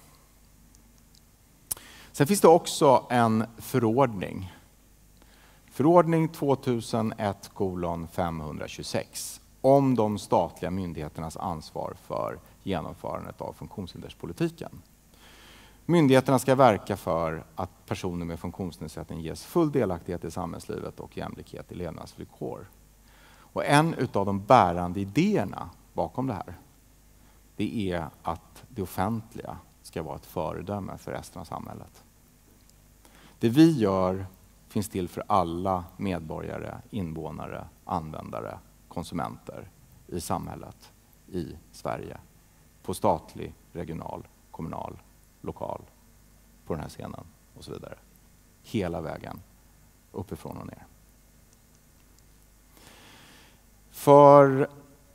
Sen finns det också en förordning. Förordning tvåtusenett femhundratjugosex om de statliga myndigheternas ansvar för genomförandet av funktionshinderspolitiken. Myndigheterna ska verka för att personer med funktionsnedsättning ges full delaktighet i samhällslivet och jämlikhet i levnadsvillkor. Och en av de bärande idéerna bakom det här, det är att det offentliga ska vara ett föredöme för resten av samhället. Det vi gör finns till för alla medborgare, invånare, användare, konsumenter i samhället, i Sverige. På statlig, regional, kommunal, lokal, på den här scenen och så vidare. Hela vägen, uppifrån och ner. För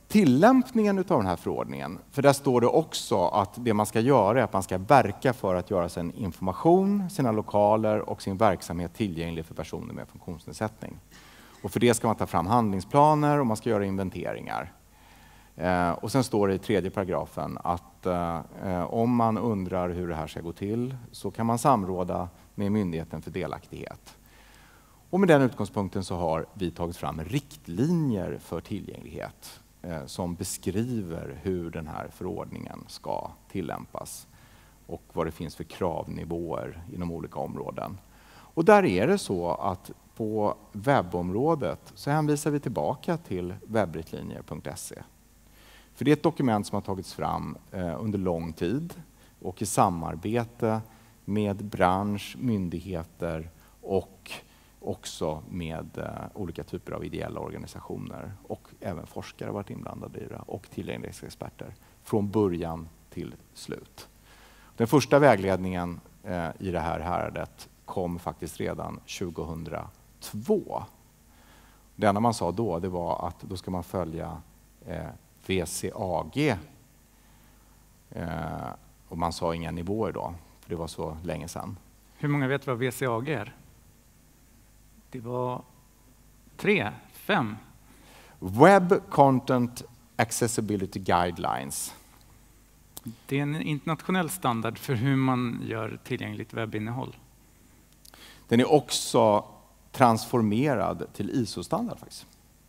tillämpningen av den här förordningen, för där står det också att det man ska göra är att man ska verka för att göra sin information, sina lokaler och sin verksamhet tillgänglig för personer med funktionsnedsättning. Och för det ska man ta fram handlingsplaner och man ska göra inventeringar. Eh, och sen står det i tredje paragrafen att eh, om man undrar hur det här ska gå till så kan man samråda med Myndigheten för delaktighet. Och med den utgångspunkten så har vi tagit fram riktlinjer för tillgänglighet eh, som beskriver hur den här förordningen ska tillämpas och vad det finns för kravnivåer inom olika områden. Och där är det så att på webbområdet så hänvisar vi tillbaka till webbriktlinjer punkt se. För det är ett dokument som har tagits fram eh, under lång tid och i samarbete med bransch, myndigheter och också med eh, olika typer av ideella organisationer. Och även forskare har varit inblandade i det och tillgänglighetsexperter från början till slut. Den första vägledningen eh, i det här häradet kom faktiskt redan tjugohundratvå. Det enda man sa då det var att då ska man följa eh, V C A G. Eh, och man sa inga nivåer då, för det var så länge sedan. Hur många vet vad V C A G är? Det var tre, fem. Web Content Accessibility Guidelines. Det är en internationell standard för hur man gör tillgängligt webbinnehåll. Den är också transformerad till I S O-standard faktiskt.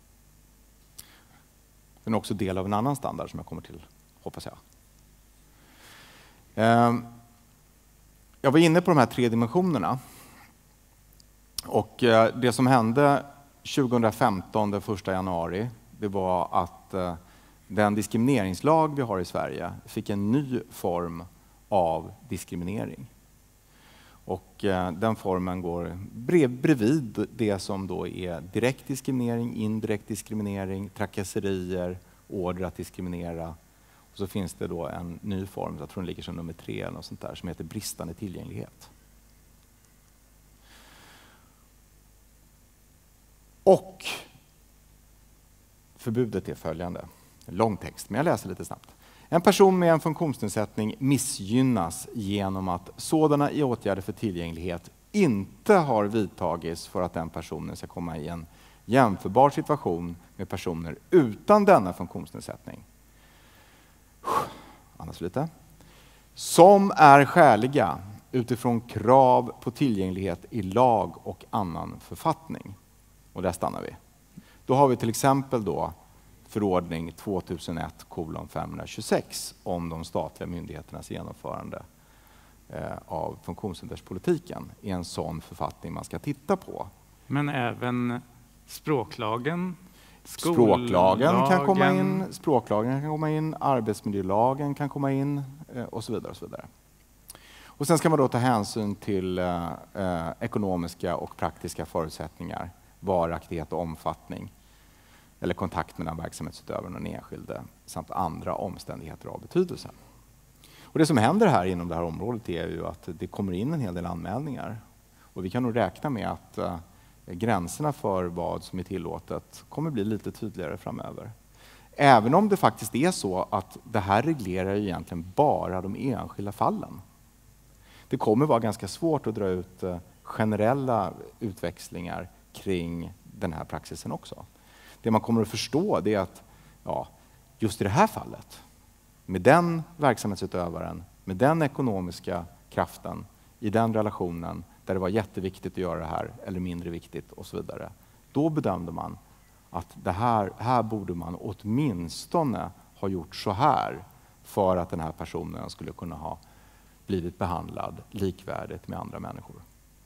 Den är också del av en annan standard som jag kommer till, hoppas jag. Jag var inne på de här tre dimensionerna. Och det som hände tjugohundrafemton, den första januari, det var att den diskrimineringslag vi har i Sverige fick en ny form av diskriminering. Och den formen går bredvid det som då är direkt diskriminering, indirekt diskriminering, trakasserier, order att diskriminera. Och så finns det då en ny form, jag tror den ligger som nummer tre eller något sånt där, som heter bristande tillgänglighet. Och förbudet är följande. Lång text, men jag läser lite snabbt. En person med en funktionsnedsättning missgynnas genom att sådana åtgärder för tillgänglighet inte har vidtagits för att den personen ska komma i en jämförbar situation med personer utan denna funktionsnedsättning. Andas lite. Som är skäliga utifrån krav på tillgänglighet i lag och annan författning. Och där stannar vi. Då har vi till exempel då förordning tvåtusenett kolon femhundratjugosex om de statliga myndigheternas genomförande eh, av funktionshinderspolitiken i en sån författning man ska titta på. Men även språklagen, språklagen kan komma in, språklagen kan komma in, arbetsmiljölagen kan komma in eh, och så vidare och så vidare. Och sen ska man då ta hänsyn till eh, eh, ekonomiska och praktiska förutsättningar, varaktighet och omfattning eller kontakt mellan verksamhetsutövaren och den enskilde samt andra omständigheter av betydelse. Och det som händer här inom det här området är ju att det kommer in en hel del anmälningar. Och vi kan nog räkna med att eh, gränserna för vad som är tillåtet kommer bli lite tydligare framöver. Även om det faktiskt är så att det här reglerar egentligen bara de enskilda fallen. Det kommer vara ganska svårt att dra ut eh, generella utväxlingar kring den här praxisen också. Det man kommer att förstå det är att ja, just i det här fallet, med den verksamhetsutövaren, med den ekonomiska kraften, i den relationen där det var jätteviktigt att göra det här eller mindre viktigt och så vidare. Då bedömde man att det här, här borde man åtminstone ha gjort så här för att den här personen skulle kunna ha blivit behandlad likvärdigt med andra människor.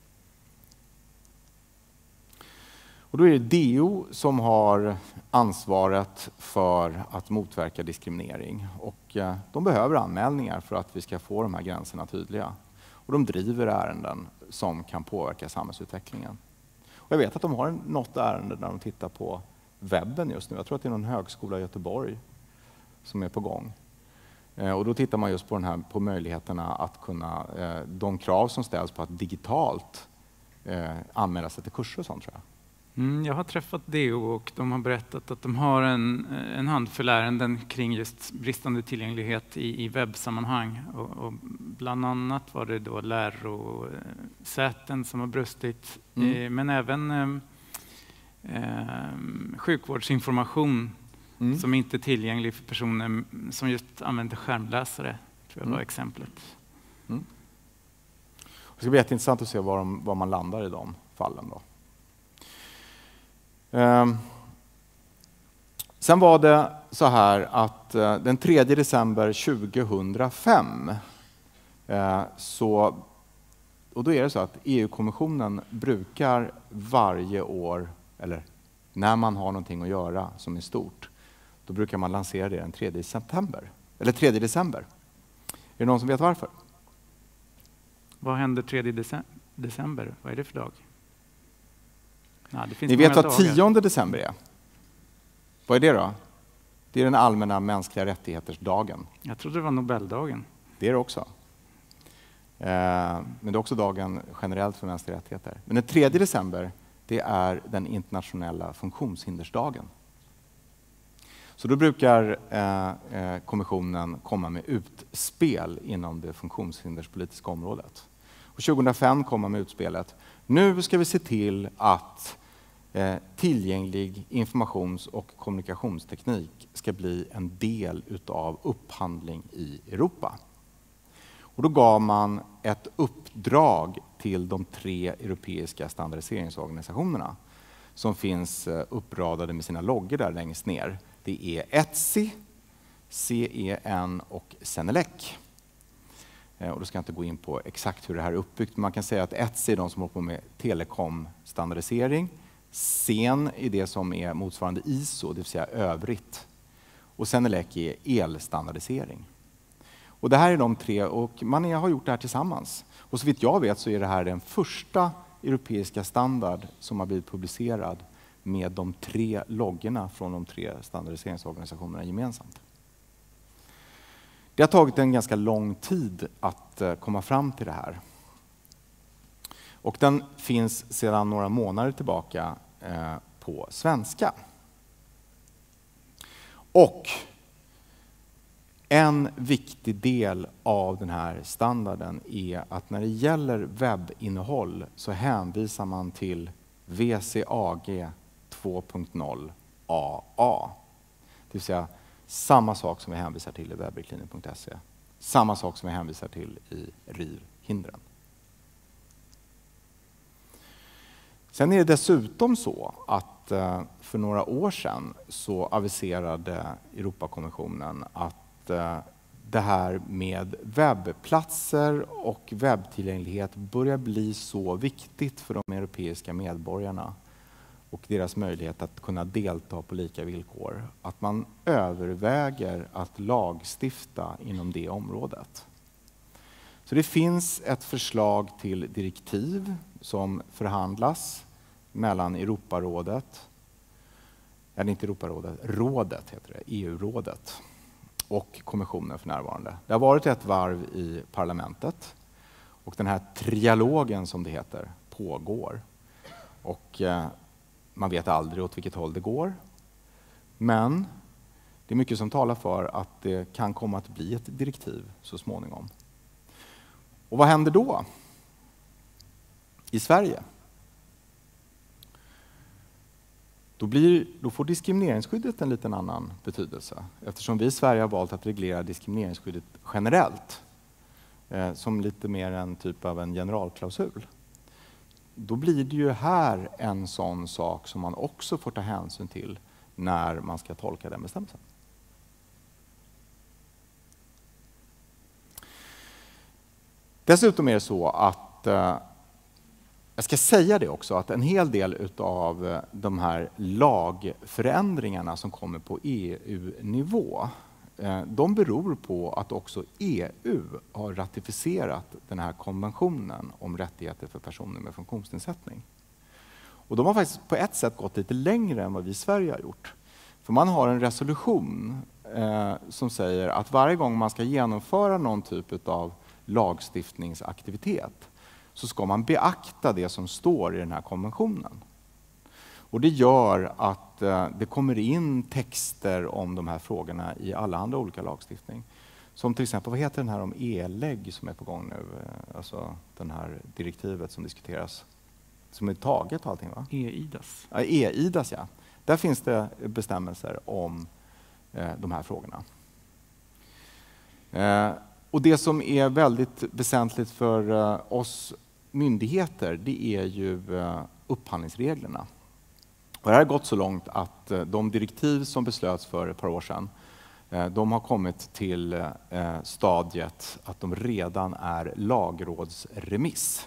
Och då är det D O som har ansvaret för att motverka diskriminering. Och de behöver anmälningar för att vi ska få de här gränserna tydliga. Och de driver ärenden som kan påverka samhällsutvecklingen. Och jag vet att de har något ärende där de tittar på webben just nu. Jag tror att det är någon högskola i Göteborg som är på gång. Och då tittar man just på, den här, på möjligheterna att kunna, de krav som ställs på att digitalt anmäla sig till kurser och sånt tror jag. Mm, jag har träffat D O och de har berättat att de har en, en handfull ärenden kring just bristande tillgänglighet i, i webbsammanhang. Och, och bland annat var det då lärosäten som har brustit, mm. eh, men även eh, eh, sjukvårdsinformation mm. som inte är tillgänglig för personer som just använder skärmläsare, tror jag mm. var exemplet. Mm. Det ska bli jätteintressant att se var, de, var man landar i de fallen då. Um, sen var det så här att uh, den tredje december tjugohundrafem uh, så, och då är det så att E U-kommissionen brukar varje år, eller när man har någonting att göra som är stort, då brukar man lansera det den tredje september, eller tredje december. Är det någon som vet varför? Vad händer tredje december? Vad är det för dag? Ja, det finns Ni vet vad dagar. tionde december är? Vad är det då? Det är den allmänna mänskliga rättighetsdagen. Jag trodde det var Nobeldagen. Det är det också. Eh, men det är också dagen generellt för mänskliga rättigheter. Men den tredje december, det är den internationella funktionshindersdagen. Så då brukar eh, eh, kommissionen komma med utspel inom det funktionshinderspolitiska området. Och tjugohundrafem kom man med utspelet. Nu ska vi se till att eh, tillgänglig informations- och kommunikationsteknik ska bli en del utav upphandling i Europa. Och då gav man ett uppdrag till de tre europeiska standardiseringsorganisationerna som finns eh, uppradade med sina loggor där längst ner. Det är E T S I, C E N och Senelec. Och då ska jag inte gå in på exakt hur det här är uppbyggt. Men man kan säga att E T S I är de som håller på med telekomstandardisering. C E N är det som är motsvarande I S O, det vill säga övrigt. Och Senelec är elstandardisering. Och det här är de tre, och man är, har gjort det här tillsammans. Och så vitt jag vet så är det här den första europeiska standard som har blivit publicerad med de tre loggorna från de tre standardiseringsorganisationerna gemensamt. Det har tagit en ganska lång tid att komma fram till det här. Och den finns sedan några månader tillbaka eh, på svenska. Och en viktig del av den här standarden är att när det gäller webbinnehåll så hänvisar man till V C A G två punkt noll A A. Det vill säga samma sak som vi hänvisar till i webbriktlinjer punkt se. Samma sak som vi hänvisar till i RIV-hindren. Sen är det dessutom så att för några år sedan så aviserade Europakommissionen att det här med webbplatser och webbtillgänglighet börjar bli så viktigt för de europeiska medborgarna och deras möjlighet att kunna delta på lika villkor, att man överväger att lagstifta inom det området. Så det finns ett förslag till direktiv som förhandlas mellan Europarådet, eller inte Europarådet, rådet heter det, E U-rådet och kommissionen för närvarande. Det har varit ett varv i parlamentet och den här trialogen som det heter pågår. Och eh, man vet aldrig åt vilket håll det går. Men det är mycket som talar för att det kan komma att bli ett direktiv så småningom. Och vad händer då i Sverige? Då, blir, då får diskrimineringsskyddet en liten annan betydelse. Eftersom vi i Sverige har valt att reglera diskrimineringsskyddet generellt. Eh, som lite mer en typ av en generalklausul. Då blir det ju här en sån sak som man också får ta hänsyn till när man ska tolka den bestämmelsen. Dessutom är det så att, eh, jag ska säga det också, att en hel del av de här lagförändringarna som kommer på E U-nivå, eh, de beror på att också E U har ratificerat den här konventionen om rättigheter för personer med funktionsnedsättning. Och de har faktiskt på ett sätt gått lite längre än vad vi i Sverige har gjort. För man har en resolution eh, som säger att varje gång man ska genomföra någon typ av lagstiftningsaktivitet så ska man beakta det som står i den här konventionen. Och det gör att eh, det kommer in texter om de här frågorna i alla andra olika lagstiftning. Som till exempel, vad heter den här om e-lägg som är på gång nu? Alltså den här direktivet som diskuteras. Som är taget och allting, va? E-IDAS. Ja, E-IDAS, ja. Där finns det bestämmelser om eh, de här frågorna. Eh, och det som är väldigt väsentligt för eh, oss myndigheter, det är ju eh, upphandlingsreglerna. Och det här har gått så långt att eh, de direktiv som beslöts för ett par år sedan, eh, de har kommit till eh, stadiet att de redan är lagrådsremiss.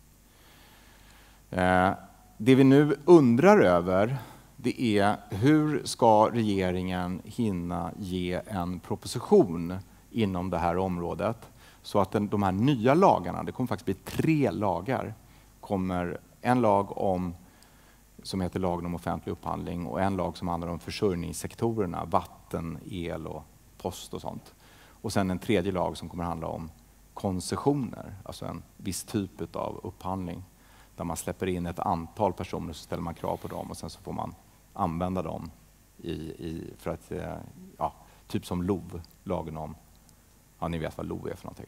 Eh, det vi nu undrar över, det är hur ska regeringen hinna ge en proposition inom det här området så att den, de här nya lagarna, det kommer faktiskt bli tre lagar, kommer en lag om som heter lagen om offentlig upphandling och en lag som handlar om försörjningssektorerna, vatten, el och post och sånt. Och sen en tredje lag som kommer handla om koncessioner, alltså en viss typ av upphandling där man släpper in ett antal personer så ställer man krav på dem och sen så får man använda dem i, i, för att, ja, typ som L O V, lagen om, ja ni vet vad L O V är för någonting.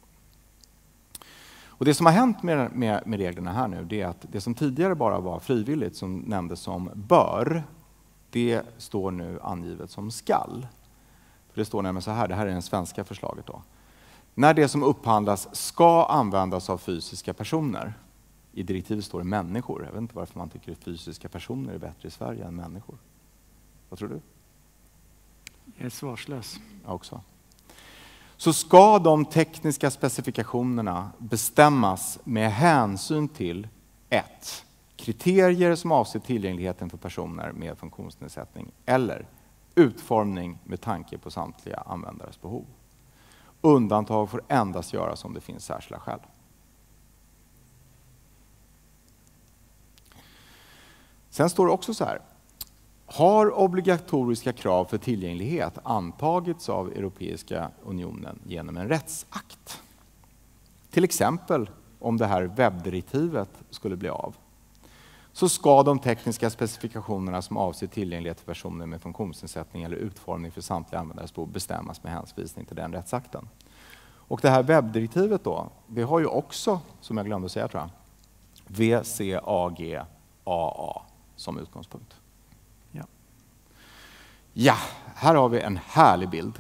Och det som har hänt med, med, med reglerna här nu, det är att det som tidigare bara var frivilligt, som nämndes som bör, det står nu angivet som skall. För det står nämligen så här, det här är det svenska förslaget då. När det som upphandlas ska användas av fysiska personer, i direktivet står det människor. Jag vet inte varför man tycker att fysiska personer är bättre i Sverige än människor. Vad tror du? Jag är svarslös. Jag också. Så ska de tekniska specifikationerna bestämmas med hänsyn till ett, kriterier som avser tillgängligheten för personer med funktionsnedsättning eller utformning med tanke på samtliga användares behov. Undantag får endast göras om det finns särskilda skäl. Sen står det också så här. Har obligatoriska krav för tillgänglighet antagits av Europeiska unionen genom en rättsakt? Till exempel om det här webbdirektivet skulle bli av, så ska de tekniska specifikationerna som avser tillgänglighet för personer med funktionsnedsättning eller utformning för samtliga användares behov bestämmas med hänvisning till den rättsakten. Och det här webbdirektivet då, det har ju också, som jag glömde säga tror jag, V C A G A A som utgångspunkt. Ja. Ja, här har vi en härlig bild.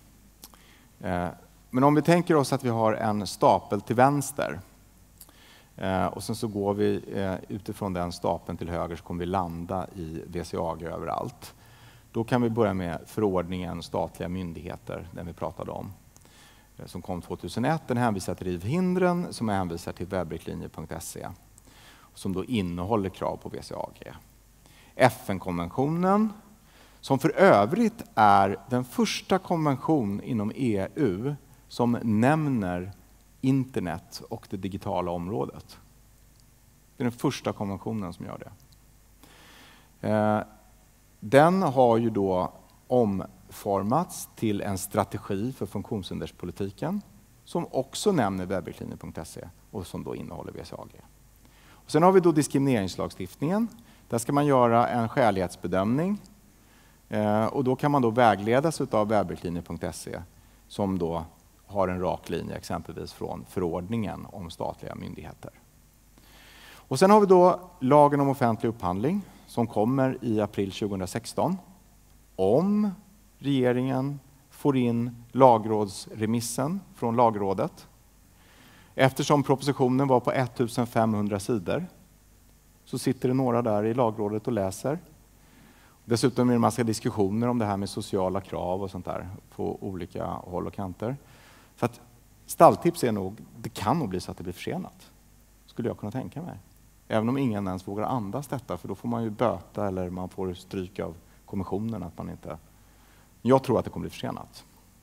Men om vi tänker oss att vi har en stapel till vänster och sen så går vi utifrån den stapeln till höger så kommer vi landa i V C A G överallt. Då kan vi börja med förordningen statliga myndigheter, den vi pratade om, som kom tjugohundraett. Den hänvisar till rivhindren som hänvisar till webbriktlinjer punkt se som då innehåller krav på V C A G. F N-konventionen, som för övrigt är den första konvention inom E U som nämner internet och det digitala området. Det är den första konventionen som gör det. Den har ju då omformats till en strategi för funktionshinderspolitiken som också nämner webbriktlinjer punkt se och som då innehåller V C A G. Och sen har vi då diskrimineringslagstiftningen. Där ska man göra en skälighetsbedömning och då kan man då vägledas av webbriktlinjer punkt se som då har en rak linje exempelvis från förordningen om statliga myndigheter. Och sen har vi då lagen om offentlig upphandling som kommer i april tjugohundrasexton. Om regeringen får in lagrådsremissen från lagrådet. Eftersom propositionen var på ettusenfemhundra sidor så sitter det några där i lagrådet och läser. Dessutom är det en massa diskussioner om det här med sociala krav och sånt där på olika håll och kanter. Så att stalltips är nog, det kan nog bli så att det blir försenat. Skulle jag kunna tänka mig. Även om ingen ens vågar andas detta, för då får man ju böta eller man får stryk av kommissionen att man inte... Jag tror att det kommer bli försenat.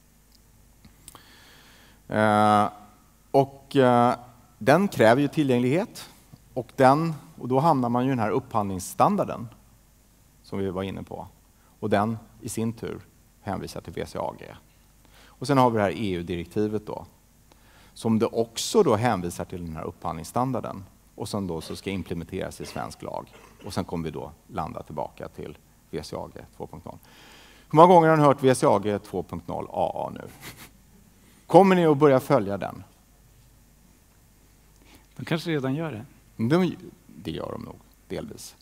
Eh, och eh, den kräver ju tillgänglighet och, den, och då hamnar man ju i den här upphandlingsstandarden som vi var inne på. Och den i sin tur hänvisar till V C A G. Och sen har vi det här E U-direktivet då, som det också då hänvisar till den här upphandlingsstandarden. och sen då så ska implementeras i svensk lag. Och sen kommer vi då landa tillbaka till V C A G två punkt noll. Hur många gånger har ni hört V C A G två punkt noll A A nu? Kommer ni att börja följa den? De kanske redan gör det. De, det gör de nog, delvis.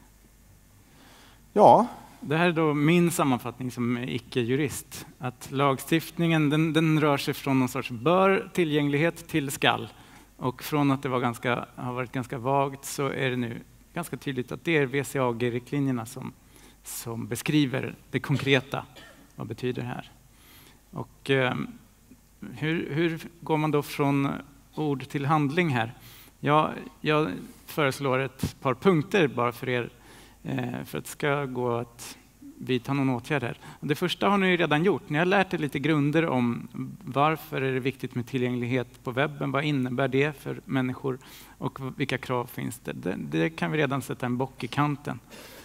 Ja. Det här är då min sammanfattning som icke-jurist. Att lagstiftningen den, den rör sig från någon sorts bör, tillgänglighet till skall. Och från att det var ganska, har varit ganska vagt så är det nu ganska tydligt att det är V C A G-riktlinjerna som, som beskriver det konkreta. Vad betyder det här? Och eh, hur, hur går man då från ord till handling här? Ja, jag föreslår ett par punkter bara för er eh, för att det ska gå att vidta någon åtgärd här. Det första har ni redan gjort. Ni har lärt er lite grunder om varför är det viktigt med tillgänglighet på webben. Vad innebär det för människor och vilka krav finns det? Det, det kan vi redan sätta en bock i kanten.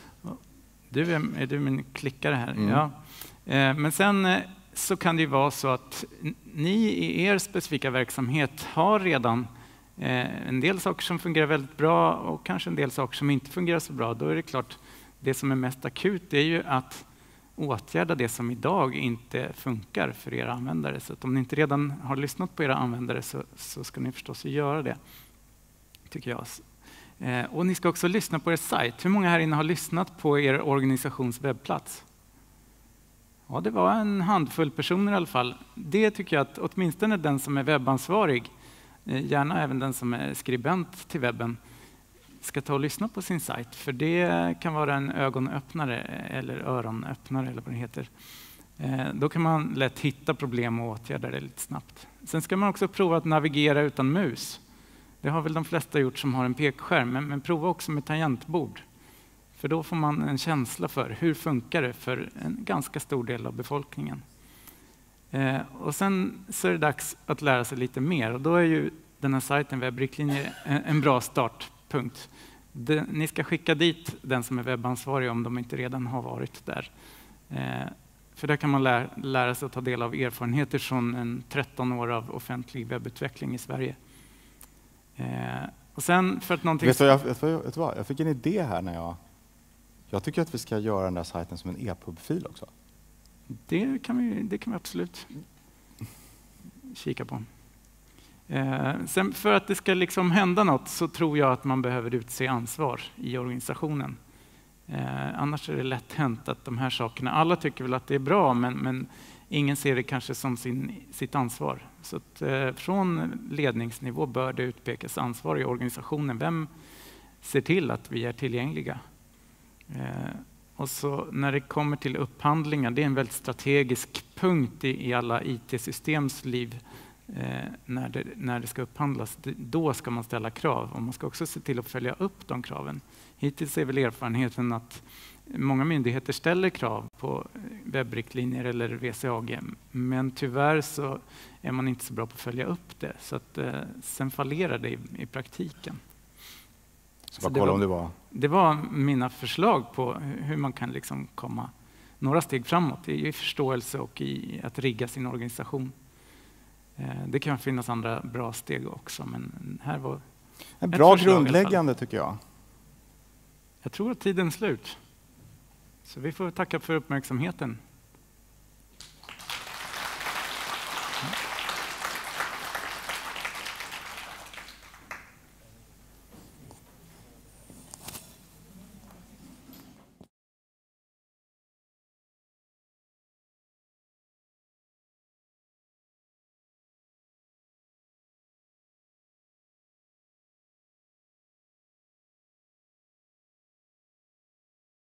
Du är, är du min klickare här? Mm. Ja. Eh, men sen eh, så kan det ju vara så att ni i er specifika verksamhet har redan eh, en del saker som fungerar väldigt bra och kanske en del saker som inte fungerar så bra. Då är det klart, det som är mest akut är ju att åtgärda det som idag inte funkar för era användare. Så att om ni inte redan har lyssnat på era användare så, så ska ni förstås göra det, tycker jag. Eh, och ni ska också lyssna på er sajt. Hur många här inne har lyssnat på er organisations webbplats? Ja, det var en handfull personer i alla fall. Det tycker jag att åtminstone den som är webbansvarig, eh, gärna även den som är skribent till webben, ska ta och lyssna på sin sajt. För det kan vara en ögonöppnare eller öronöppnare eller vad det heter. Eh, då kan man lätt hitta problem och åtgärda det lite snabbt. Sen ska man också prova att navigera utan mus. Det har väl de flesta gjort som har en pekskärm, men, men prova också med tangentbord. För då får man en känsla för hur funkar det för en ganska stor del av befolkningen. Eh, och sen så är det dags att lära sig lite mer. Och då är ju den här sajten Webbriktlinjer en, en bra startpunkt. Det, ni ska skicka dit den som är webbansvarig om de inte redan har varit där. Eh, för där kan man lära, lära sig att ta del av erfarenheter från en tretton år av offentlig webbutveckling i Sverige. Eh, och sen för att någonting... Vet du, jag, vet du, vet du vad? Jag fick en idé här när jag... Jag tycker att vi ska göra den där sajten som en E P U B-fil också. Det kan vi, det kan vi absolut kika på. Eh, sen för att det ska liksom hända något så tror jag att man behöver utse ansvar i organisationen. Eh, annars är det lätt hänt att de här sakerna, alla tycker väl att det är bra, men, men ingen ser det kanske som sin, sitt ansvar. Så att, eh, från ledningsnivå bör det utpekas ansvar i organisationen. Vem ser till att vi är tillgängliga? Eh, och så när det kommer till upphandlingar, det är en väldigt strategisk punkt i, i alla I T-systems liv. Eh, när, det, när det ska upphandlas, det, då ska man ställa krav. Och man ska också se till att följa upp de kraven. Hittills är väl erfarenheten att många myndigheter ställer krav på webbriktlinjer eller V C A G. Men tyvärr så är man inte så bra på att följa upp det. Så att, eh, sen fallerar det i, i praktiken. Så bara kolla om det var... Det var mina förslag på hur man kan liksom komma några steg framåt i förståelse och i att rigga sin organisation. Det kan finnas andra bra steg också, men här var en bra grundläggande tycker jag. Jag tror att tiden är slut. Så vi får tacka för uppmärksamheten.